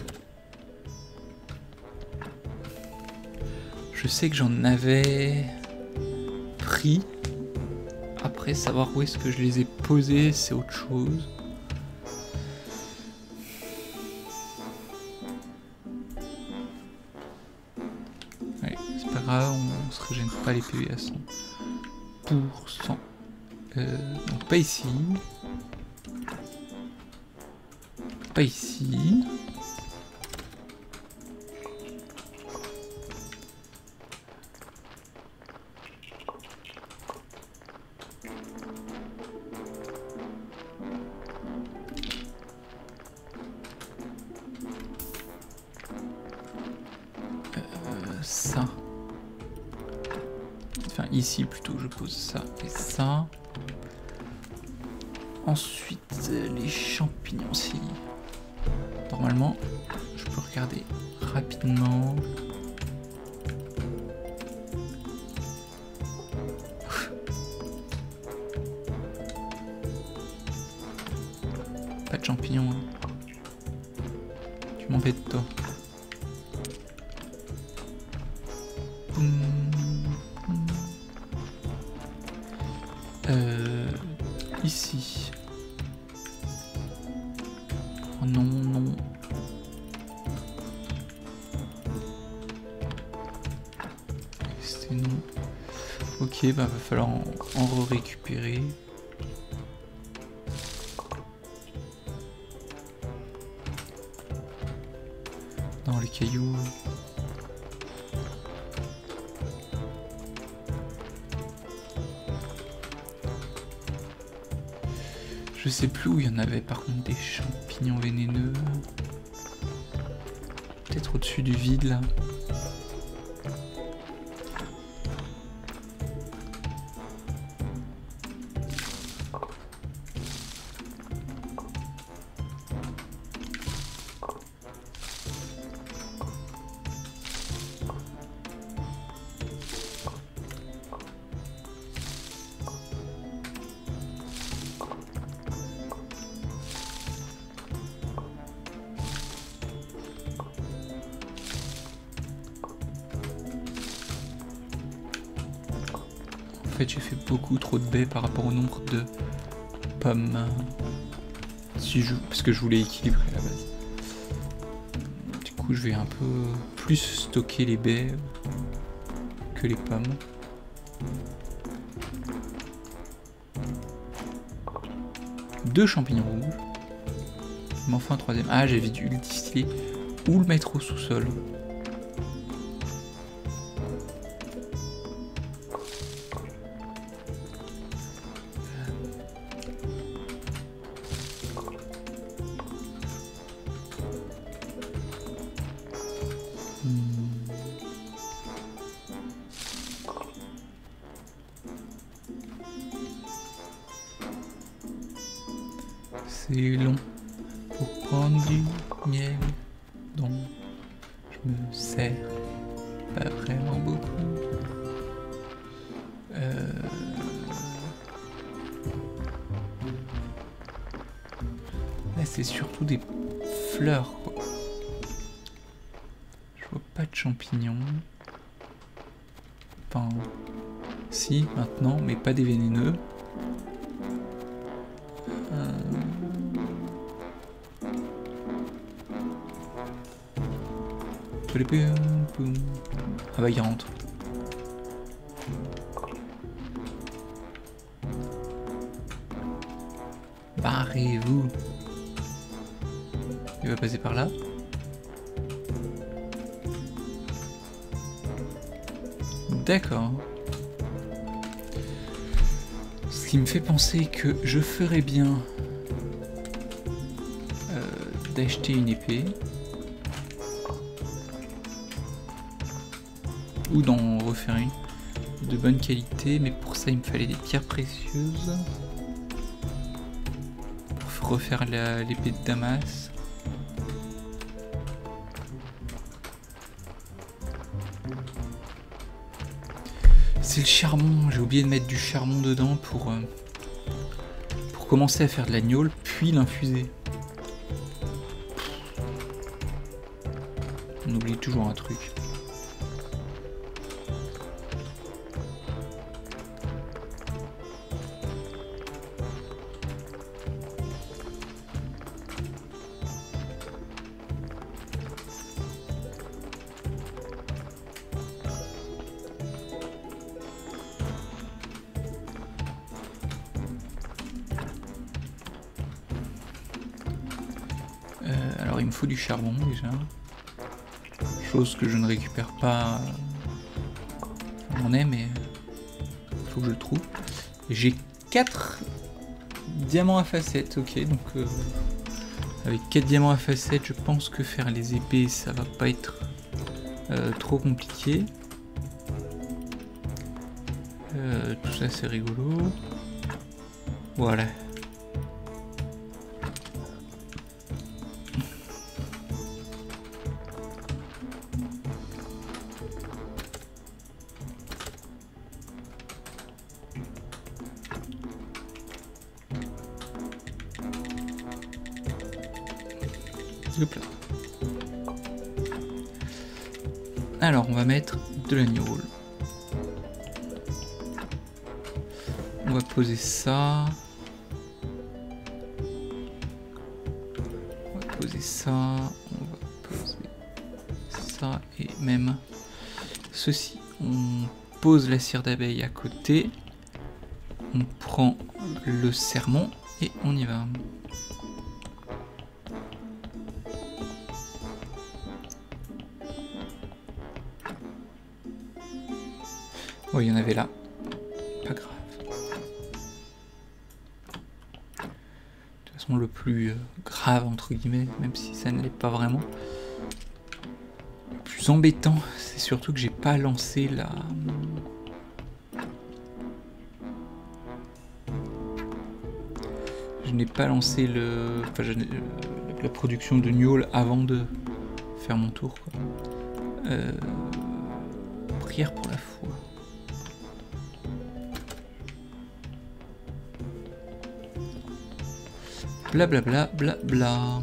Speaker 1: Je sais que j'en avais pris. Après, savoir où est-ce que je les ai posés, c'est autre chose. Allez, c'est pas grave, on se régène pas les P V à cent pour cent. Euh, donc pas ici. Pas ici. Ça. Enfin, ici plutôt, je pose ça et ça. Ensuite, les champignons. Si. Normalement, je peux regarder rapidement. Pas de champignons. Hein. Tu m'embêtes, toi. Euh, ici. Oh non, non. C'était non. Ok, bah va falloir en, en récupérer. Dans les cailloux. Je sais plus où il y en avait par contre des champignons vénéneux. Peut-être au-dessus du vide là. fait, j'ai fait beaucoup trop de baies par rapport au nombre de pommes. Si je... Parce que je voulais équilibrer à la base. Du coup, je vais un peu plus stocker les baies que les pommes. Deux champignons rouges. Mais enfin un troisième. Ah, j'avais dû le distiller ou le mettre au sous-sol. C'est long pour prendre du miel dont je me sers pas vraiment beaucoup. Euh... Là c'est surtout des fleurs quoi. Je vois pas de champignons. Enfin, si maintenant, mais pas des vénéneux. Euh... Ah bah il rentre. Barrez-vous. Il va passer par là. D'accord. Ce qui me fait penser que je ferais bien euh, d'acheter une épée. Ou d'en refaire une de bonne qualité, mais pour ça il me fallait des pierres précieuses pour refaire l'épée de Damas. C'est le charbon, j'ai oublié de mettre du charbon dedans pour, euh, pour commencer à faire de la gnôle, puis l'infuser. On oublie toujours un truc. Alors il me faut du charbon déjà, chose que je ne récupère pas, j'en ai mais il faut que je le trouve. J'ai quatre diamants à facettes, ok, donc euh, avec quatre diamants à facettes je pense que faire les épées ça va pas être euh, trop compliqué. Euh, tout ça c'est rigolo, voilà. Hop là. Alors on va mettre de la gnôle. On va poser ça. On va poser ça. On va poser ça et même ceci. On pose la cire d'abeille à côté. On prend le sermon et on y va. Oh, il y en avait là. Pas grave. De toute façon, le plus euh, grave, entre guillemets, même si ça ne l'est pas vraiment, le plus embêtant, c'est surtout que j'ai pas lancé la... Je n'ai pas lancé le... Enfin, je... la production de gnôle avant de faire mon tour, quoi. Euh... Prière pour la foi. Blablabla, bla bla bla.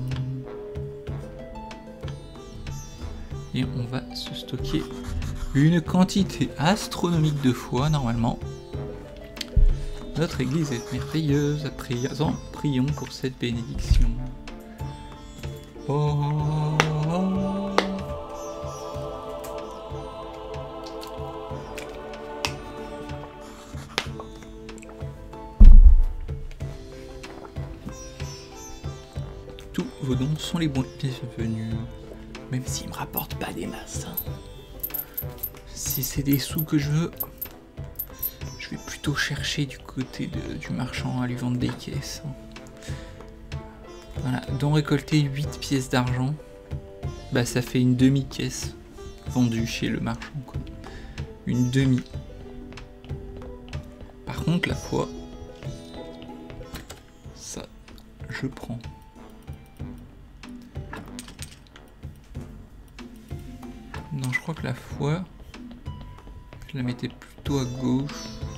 Speaker 1: Et on va se stocker une quantité astronomique de fois normalement. Notre église est merveilleuse, à présent, prions pour cette bénédiction. Oh. Tous vos dons sont les bons bienvenus, même s'ils me rapportent pas des masses. Hein. Si c'est des sous que je veux, je vais plutôt chercher du côté de, du marchand à lui vendre des caisses. Voilà, dont récolter huit pièces d'argent, bah ça fait une demi-caisse vendue chez le marchand, quoi. Une demi. Par contre, la foi, ça, je prends. Non, je crois que la foi, je la mettais plutôt à gauche.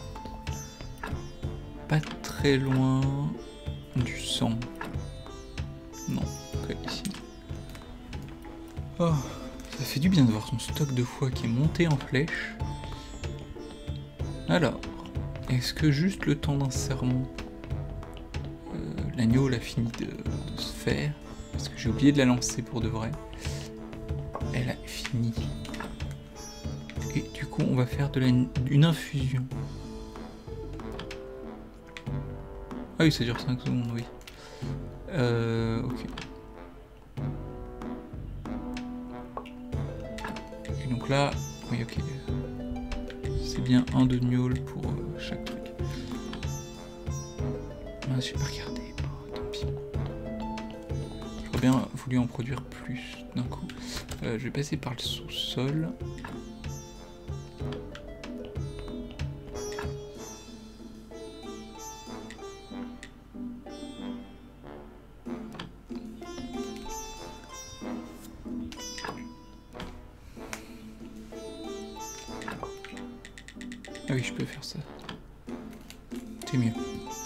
Speaker 1: Pas très loin du sang. Non, ok, ici. Oh, ça fait du bien de voir son stock de foi qui est monté en flèche. Alors, est-ce que juste le temps d'un sermon, euh, l'agneau l'a fini de, de se faire? Parce que j'ai oublié de la lancer pour de vrai. Elle a fini. Et du coup, on va faire de la, une infusion. Ah oui, ça dure cinq secondes, oui. Euh, ok. Et donc là, oui, ok. C'est bien un de gnôle pour euh, chaque truc. Ah, j'ai pas regardé. Oh, tant pis. J'aurais bien voulu en produire plus d'un coup. Euh, je vais passer par le sous-sol. Ah oui, je peux faire ça. C'est mieux.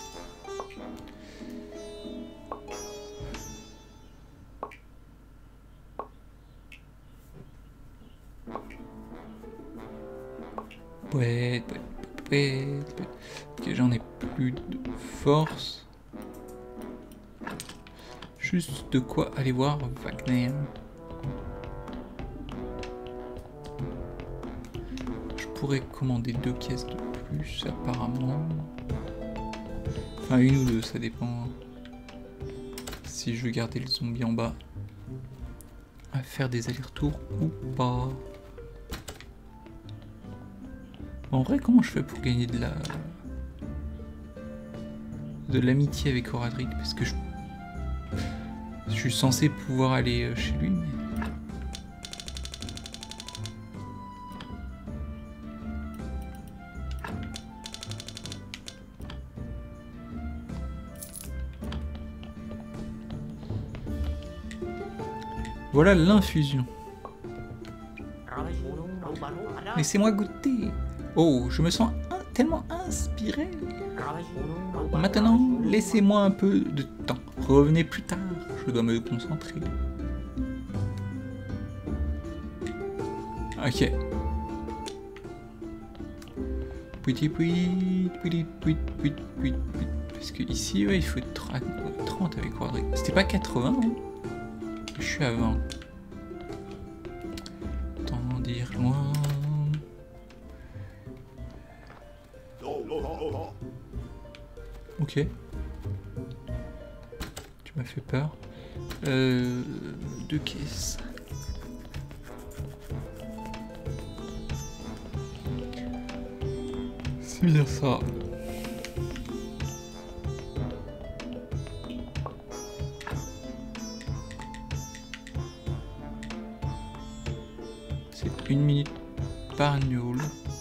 Speaker 1: Ouais, ouais, ouais, ok, j'en ai plus de force. Juste de quoi aller voir Wagner. Je pourrais commander deux caisses de plus apparemment. Enfin une ou deux, ça dépend. Si je veux garder le zombie en bas. À faire des allers-retours ou pas. En vrai, comment je fais pour gagner de la... de l'amitié avec Horadric? Parce que je... je suis censé pouvoir aller chez lui, mais... Voilà l'infusion. Laissez-moi goûter. Oh, je me sens un, tellement inspiré. Maintenant, laissez-moi un peu de temps. Revenez plus tard, je dois me concentrer. Ok. Petit puis, petit puis, petit puis, parce que ici, ouais, il faut trente avec Horadric. C'était pas quatre-vingts, hein? Je suis à vingt. Tant dire loin. Ok. Tu m'as fait peur. Euh, deux caisses. C'est bien ça. C'est une minute par gnôle.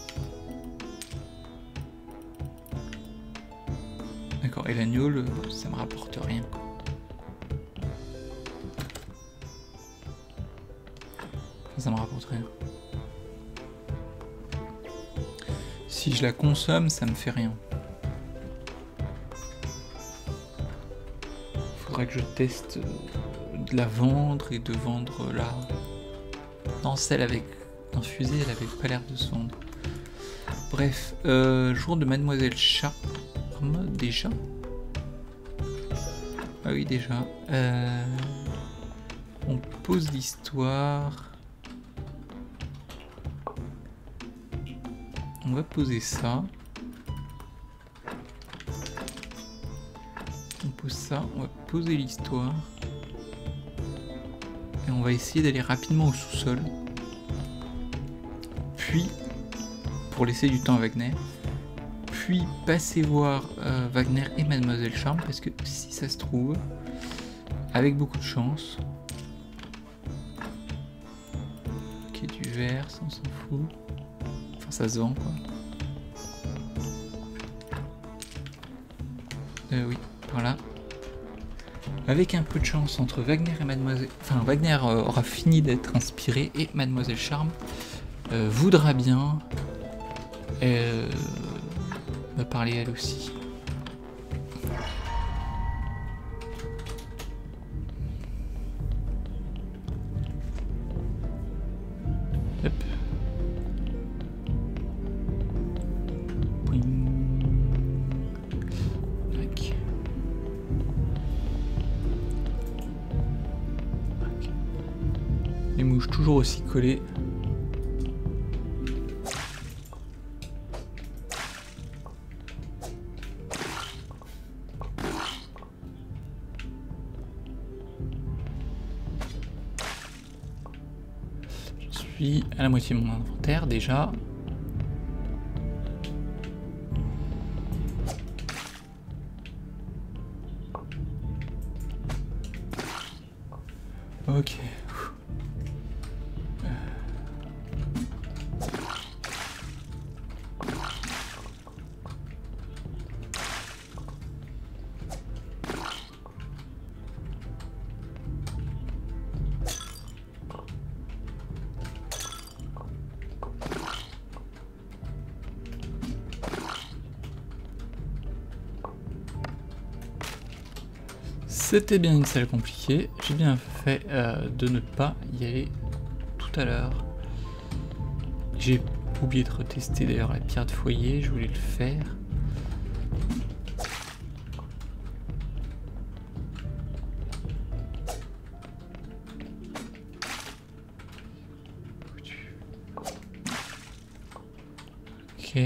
Speaker 1: D'accord, et la gnôle, ça me rapporte rien. Enfin, ça me rapporte rien. Si je la consomme, ça me fait rien. Faudrait que je teste de la vendre et de vendre la... Non, celle avec infusée, elle avait pas l'air de se vendre. Bref, euh, jour de Mademoiselle Chat. charme déjà. Ah oui déjà. Euh, on pose l'histoire. On va poser ça. On pose ça, on va poser l'histoire. Et on va essayer d'aller rapidement au sous-sol. Puis, pour laisser du temps à Wagner, puis passer voir euh, Wagner et Mademoiselle Charme, parce que si ça se trouve, avec beaucoup de chance... Ok, du verre, ça on s'en fout. Enfin, ça se vend quoi. Euh, oui, voilà. Avec un peu de chance entre Wagner et Mademoiselle... Enfin, Wagner euh, aura fini d'être inspiré et Mademoiselle Charme euh, voudra bien euh, me parler elle aussi. Hop. Tac. Les mouches toujours aussi collées. Je suis à la moitié de mon inventaire déjà. Ok. C'était bien une salle compliquée, j'ai bien fait euh, de ne pas y aller tout à l'heure. J'ai oublié de retester d'ailleurs la pierre de foyer, je voulais le faire. Ok.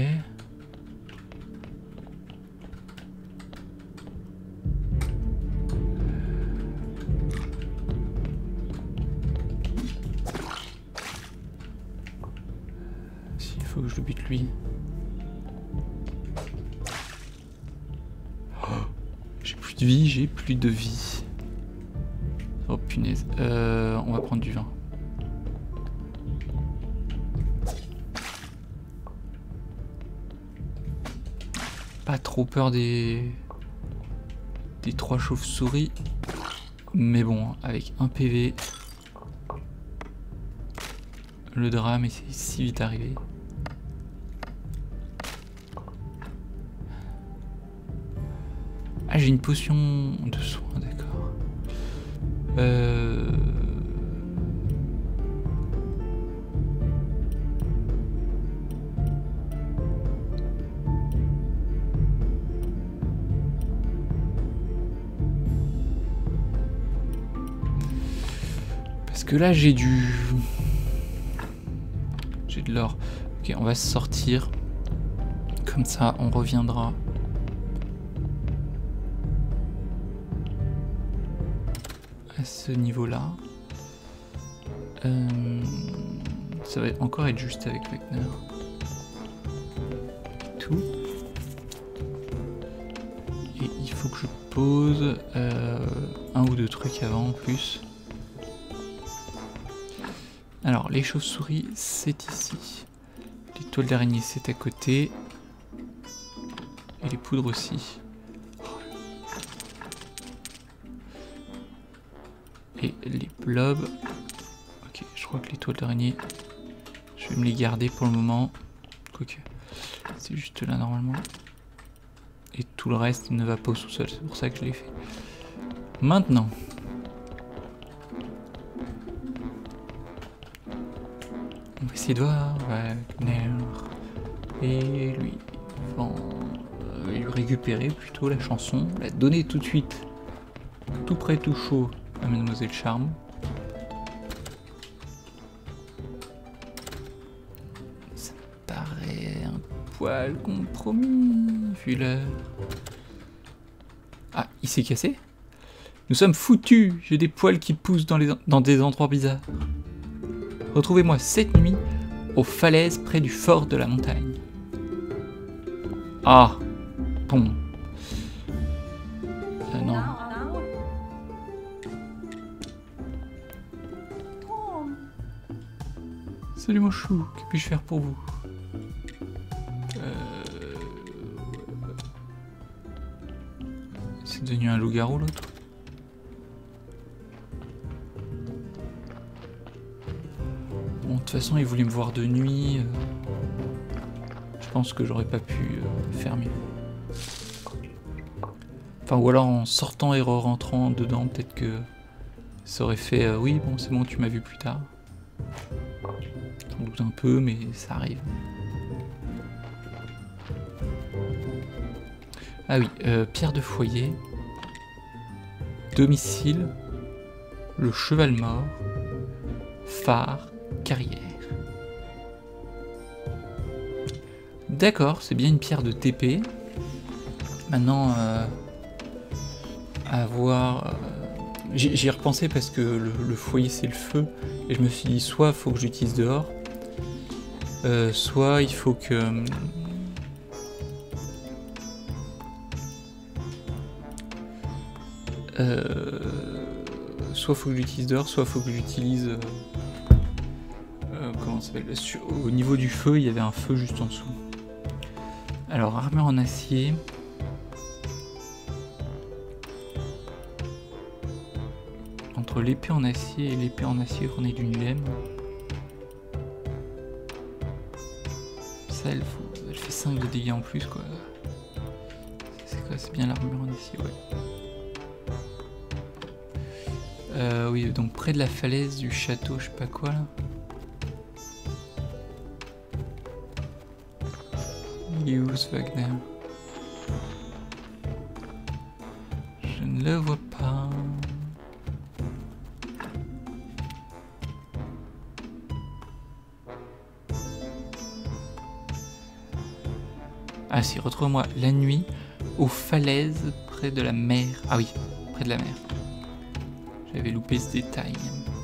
Speaker 1: Faut que je le bute lui. Oh, j'ai plus de vie, j'ai plus de vie. Oh punaise. Euh, on va prendre du vin. Pas trop peur des des trois chauves-souris. Mais bon, avec un P V, le drame est si vite arrivé. Ah, j'ai une potion de soin, d'accord. Euh... Parce que là, j'ai du... J'ai de l'or. Ok, on va se sortir. Comme ça, on reviendra. À ce niveau-là. Euh, ça va encore être juste avec Wagner. Tout. Et il faut que je pose euh, un ou deux trucs avant en plus. Alors, les chauves-souris, c'est ici. Les toiles d'araignée, c'est à côté. Et les poudres aussi. Et les blobs. Ok, je crois que les toiles d'araignée, je vais me les garder pour le moment. Quoique, c'est juste là normalement. Et tout le reste ne va pas au sous-sol, c'est pour ça que je l'ai fait. Maintenant. On va essayer de voir Wagner et lui vendre, lui récupérer plutôt la chanson, la donner tout de suite, tout près tout chaud à Mademoiselle Charme. Ça me paraît un poil compromis, vu le... Ah, il s'est cassé? Nous sommes foutus, j'ai des poils qui poussent dans, les, dans des endroits bizarres. Retrouvez-moi cette nuit aux falaises près du fort de la montagne. Ah, bon. Euh, non. Salut mon chou, que puis-je faire pour vous? euh... C'est devenu un loup-garou l'autre. Bon, de toute façon, il voulait me voir de nuit. Euh... Je pense que j'aurais pas pu euh, faire mieux. Enfin, ou alors en sortant et re-rentrant dedans, peut-être que ça aurait fait euh, oui, bon, c'est bon, tu m'as vu plus tard. J'en doute un peu, mais ça arrive. Ah oui, euh, pierre de foyer, domicile, le cheval mort, phare, carrière. D'accord, c'est bien une pierre de T P. Maintenant, euh, à voir... Euh, j'y ai repensé parce que le, le foyer c'est le feu, et je me suis dit soit il faut que j'utilise dehors, euh, soit il faut que... Euh, soit il faut que j'utilise dehors, soit il faut que j'utilise... Euh, euh, comment ça s'appelle? Au niveau du feu, il y avait un feu juste en dessous. Alors, armure en acier. Entre l'épée en acier et l'épée en acier ornée d'une lame. Ça, elle, faut, elle fait cinq de dégâts en plus, quoi. C'est quoi? C'est bien l'armure en acier, ouais. Euh, oui, donc près de la falaise du château, je sais pas quoi, là. Il est où ce Wagner? Je ne le vois pas. Ah si, retrouve-moi la nuit aux falaises près de la mer. Ah oui, près de la mer. J'avais loupé ce détail.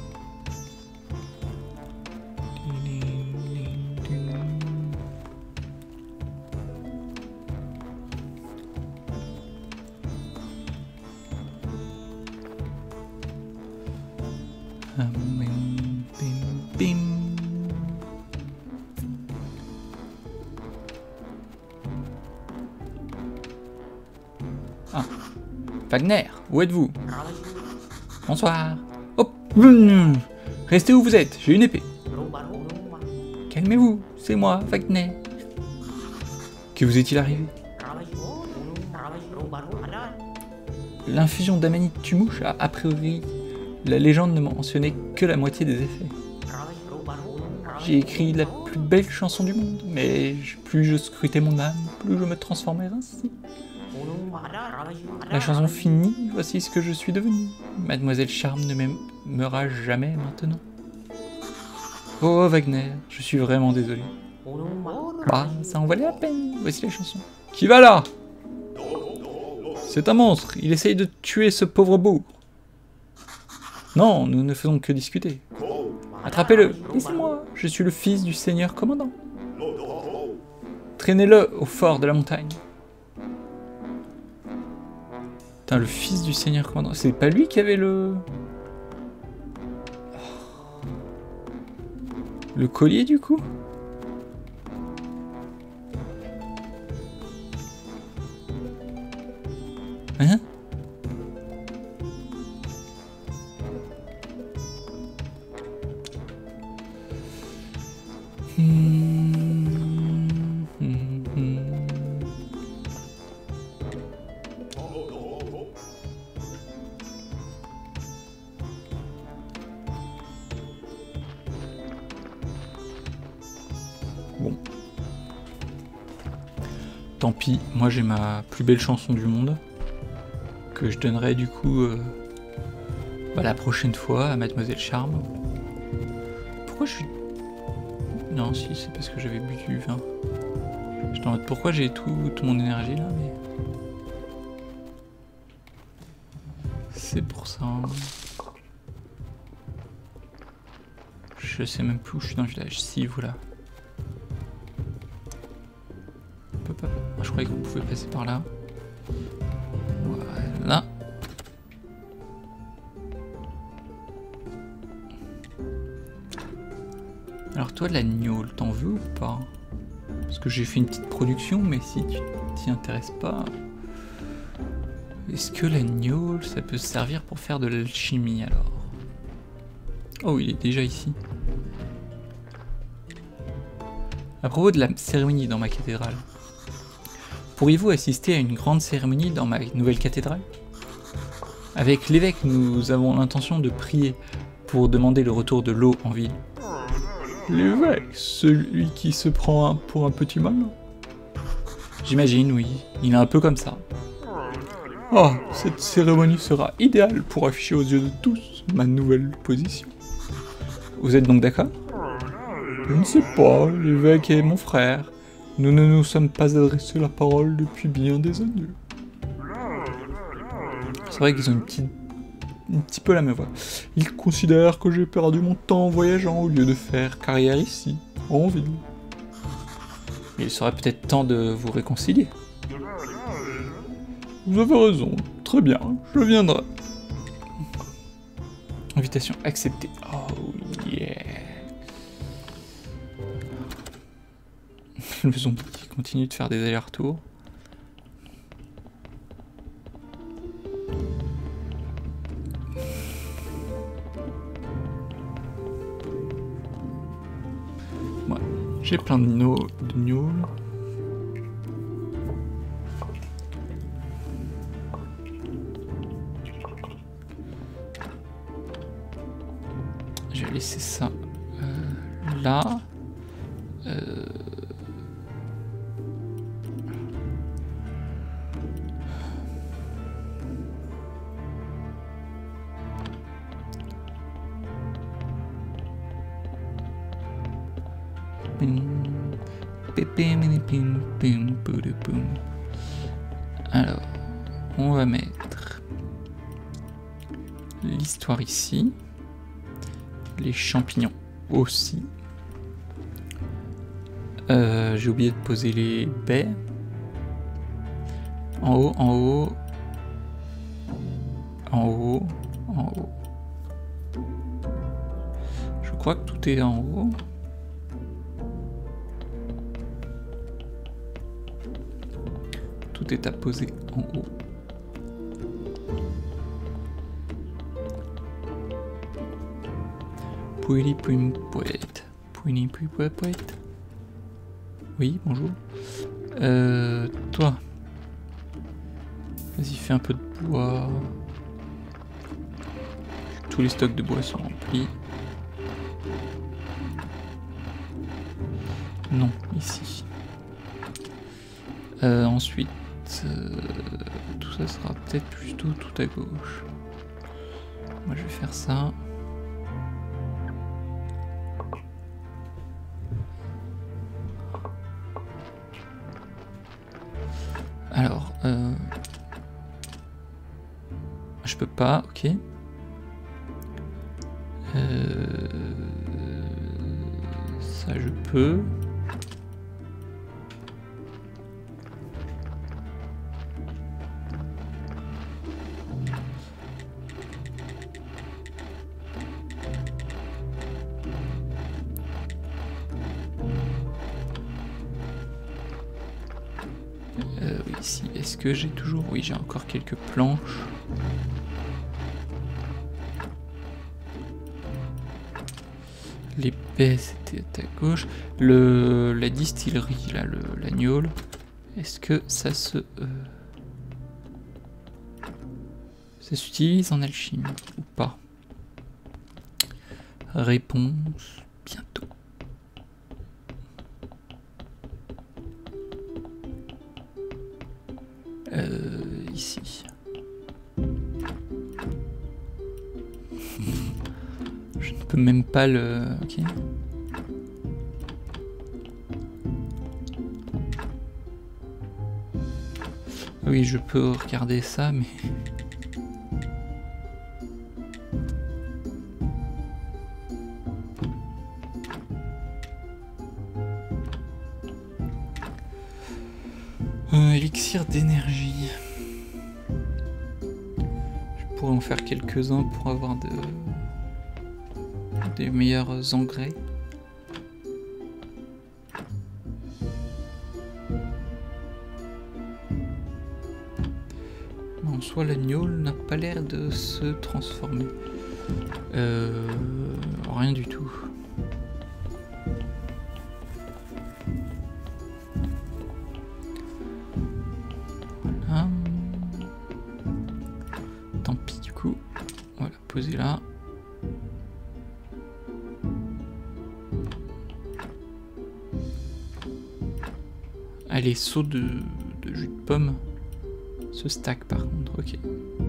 Speaker 1: Ah, Wagner, où êtes-vous? Bonsoir. Hop. Restez où vous êtes, j'ai une épée. Calmez-vous, c'est moi, Wagner. Que vous est-il arrivé? L'infusion d'amanite tumouche a, a priori, la légende ne mentionnait que la moitié des effets. J'ai écrit la plus belle chanson du monde, mais plus je scrutais mon âme, plus je me transformais ainsi. La chanson finie, voici ce que je suis devenu. Mademoiselle Charme ne m'aimera jamais maintenant. Oh Wagner, je suis vraiment désolé. Bah, ça en valait la peine, voici la chanson. Qui va là? C'est un monstre, il essaye de tuer ce pauvre bourg. Non, nous ne faisons que discuter. Attrapez-le, laissez-moi, je suis le fils du seigneur commandant. Traînez-le au fort de la montagne. Putain, le fils du seigneur commandant, c'est pas lui qui avait le... Le collier du coup? Hein? Tant pis, moi j'ai ma plus belle chanson du monde, que je donnerai du coup euh, bah, la prochaine fois à Mademoiselle Charme. Pourquoi je suis... Non, si, c'est parce que j'avais bu du vin. J'étais en mode, pourquoi j'ai tout, toute mon énergie là, mais... C'est pour ça... Je sais même plus où je suis dans le village. Si, voilà. Hop, hop. Je croyais qu'on pouvait passer par là. Voilà. Alors toi, la gnôle, t'en veux ou pas? Parce que j'ai fait une petite production, mais si tu t'y intéresses pas... Est-ce que la gnôle, ça peut se servir pour faire de l'alchimie alors? Oh, il est déjà ici. À propos de la cérémonie dans ma cathédrale, pourriez-vous assister à une grande cérémonie dans ma nouvelle cathédrale? Avec l'évêque, nous avons l'intention de prier pour demander le retour de l'eau en ville. L'évêque, celui qui se prend un, pour un petit malin? J'imagine, oui. Il est un peu comme ça. Ah, cette cérémonie sera idéale pour afficher aux yeux de tous ma nouvelle position. Vous êtes donc d'accord? Je ne sais pas, l'évêque est mon frère. Nous ne nous sommes pas adressé la parole depuis bien des années. C'est vrai qu'ils ont une petite... un petit peu la même voix. Ils considèrent que j'ai perdu mon temps en voyageant au lieu de faire carrière ici, en ville. Il serait peut-être temps de vous réconcilier. Vous avez raison, très bien, je viendrai. Invitation acceptée. Oh yeah. Le zombie qui continue de faire des allers-retours. Ouais, j'ai plein de gnôles. De gnôles. Je vais laisser ça euh, là. Euh... Alors, on va mettre l'histoire ici, les champignons aussi. Euh, J'ai oublié de poser les baies. En haut, en haut, en haut, en haut. Je crois que tout est en haut. Tout est à poser en haut. Pouili pouim poète. Pouili pouim poète. Oui, bonjour. Euh, toi. Vas-y, fais un peu de bois. Tous les stocks de bois sont remplis. Non, ici. Euh, ensuite, euh, tout ça sera peut-être plutôt tout à gauche. Moi, je vais faire ça. Alors, euh, je peux pas, ok. Euh, ça, je peux. Euh, oui, ici, est-ce que j'ai toujours... Oui, j'ai encore quelques planches. Les baies, c'était à gauche. Le, la distillerie, là, le, la gnôle. Est-ce que ça se... Euh, ça s'utilise en alchimie ou pas? Réponse bientôt. Euh, ici. Je ne peux même pas le... Ok. Oui, je peux regarder ça, mais... Euh, élixir d'énergie. Je pourrais en faire quelques-uns pour avoir de... des meilleurs engrais. En soi, l'agneau n'a pas l'air de se transformer. Euh, rien du tout. Voilà. Tant pis du coup. Voilà, posez là. Allez, saut de, de jus de pomme. Ce stack par contre, ok.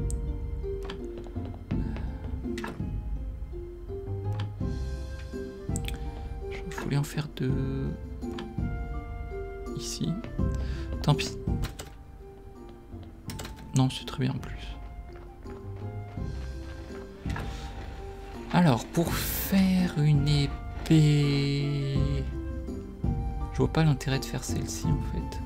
Speaker 1: Je voulais en faire deux ici. Tant pis. Non, c'est très bien en plus. Alors, pour faire une épée... Je vois pas l'intérêt de faire celle-ci en fait.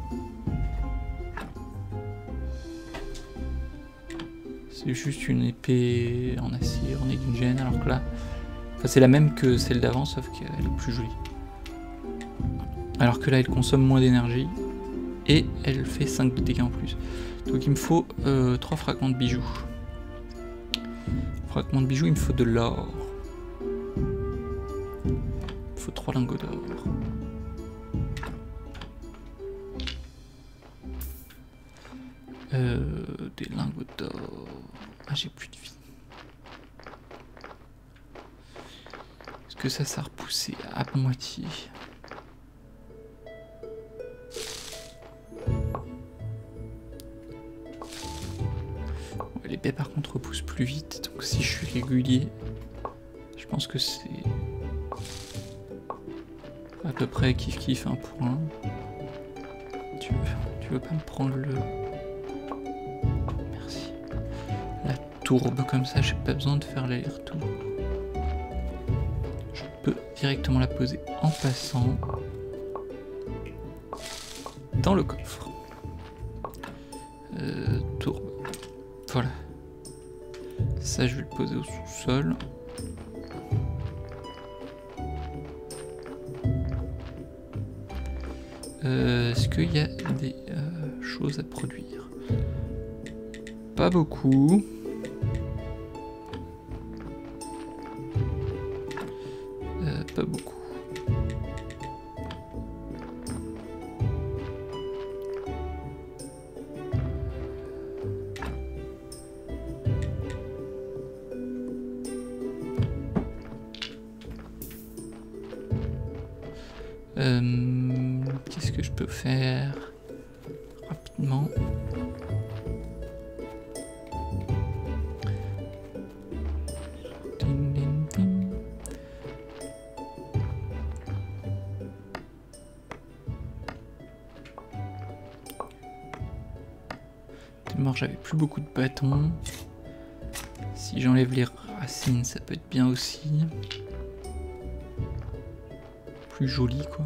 Speaker 1: C'est juste une épée en acier ornée d'une gêne, alors que là, enfin, c'est la même que celle d'avant, sauf qu'elle est plus jolie. Alors que là, elle consomme moins d'énergie et elle fait cinq de dégâts en plus. Donc il me faut euh, trois fragments de bijoux. Fragments de bijoux, il me faut de l'or. Il me faut trois lingots d'or. Euh, des lingots d'or. Ah, j'ai plus de vie. Est-ce que ça, ça a repoussé à moitié? Ouais, les baies par contre repoussent plus vite, donc si je suis régulier, je pense que c'est à peu près kiff kiff un point. Tu veux, tu veux pas me prendre le... Tourbe comme ça, j'ai pas besoin de faire l'aller-retour. Je peux directement la poser en passant dans le coffre. Euh, tourbe. Voilà. Ça, je vais le poser au sous-sol. Euh, Est-ce qu'il y a des euh, choses à produire? Pas beaucoup. Pas beaucoup. Euh, Qu'est-ce que je peux faire rapidement? J'avais plus beaucoup de bâtons. Si j'enlève les racines, ça peut être bien aussi. Plus joli, quoi.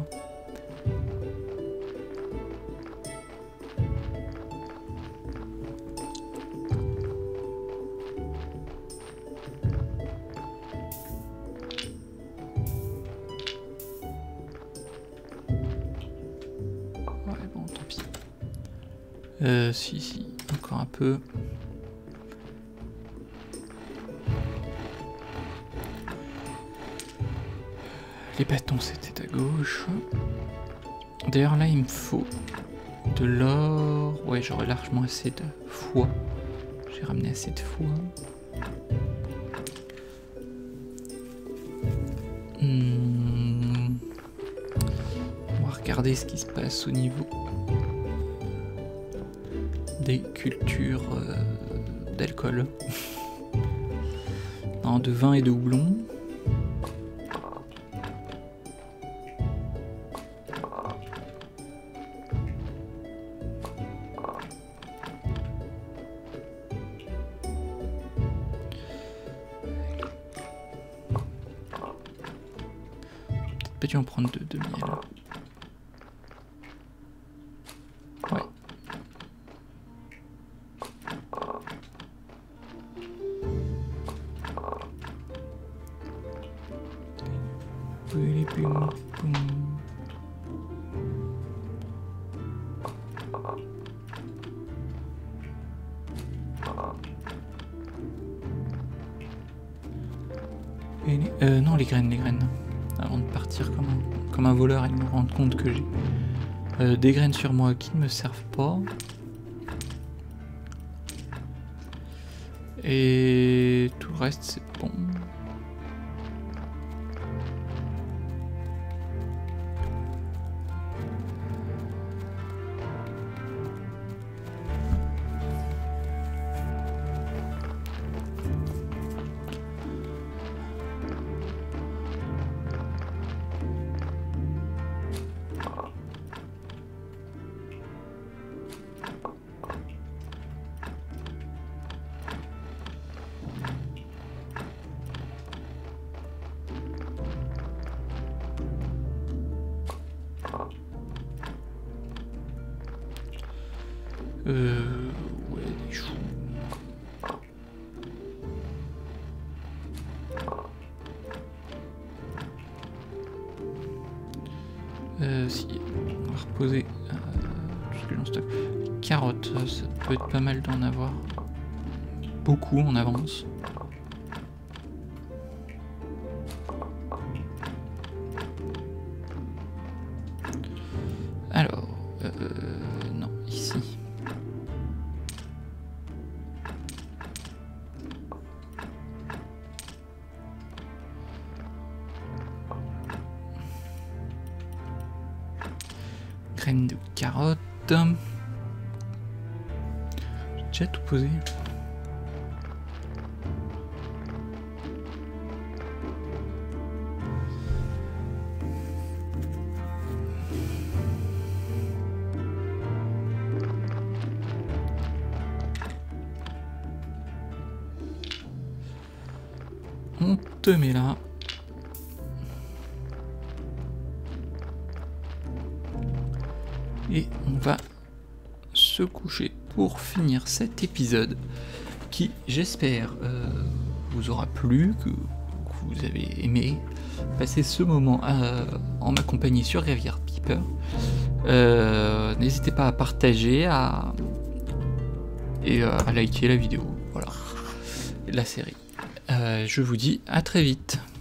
Speaker 1: Ouais, bon, tant pis. Euh, si, si. Encore un peu. Les bâtons c'était à gauche. D'ailleurs là il me faut de l'or. Ouais, j'aurais largement assez de foie. J'ai ramené assez de foie. Hmm. On va regarder ce qui se passe au niveau des cultures euh, d'alcool. Non, de vin et de houblon. Peut-être pas dû en prendre deux de miel. Ouais. Boum, boum. Et les... Euh, non, les graines, les graines. Avant de partir comme un, comme un voleur et de me rendre compte que j'ai euh, des graines sur moi qui ne me servent pas. Et tout le reste, c'est bon. Euh... Ouais, des choux. Euh, si, on va reposer euh, tout ce que j'en stocke. Carottes, ça peut être pas mal d'en avoir. Beaucoup en avance. Alors, euh, non, ici. Graines de carottes. J'ai déjà tout posé. On te met là. Et on va se coucher pour finir cet épisode qui, j'espère, euh, vous aura plu, que, que vous avez aimé passer ce moment à, en ma compagnie sur Graveyard Keeper. Euh, N'hésitez pas à partager, à, et à liker la vidéo, voilà, la série. Euh, je vous dis à très vite.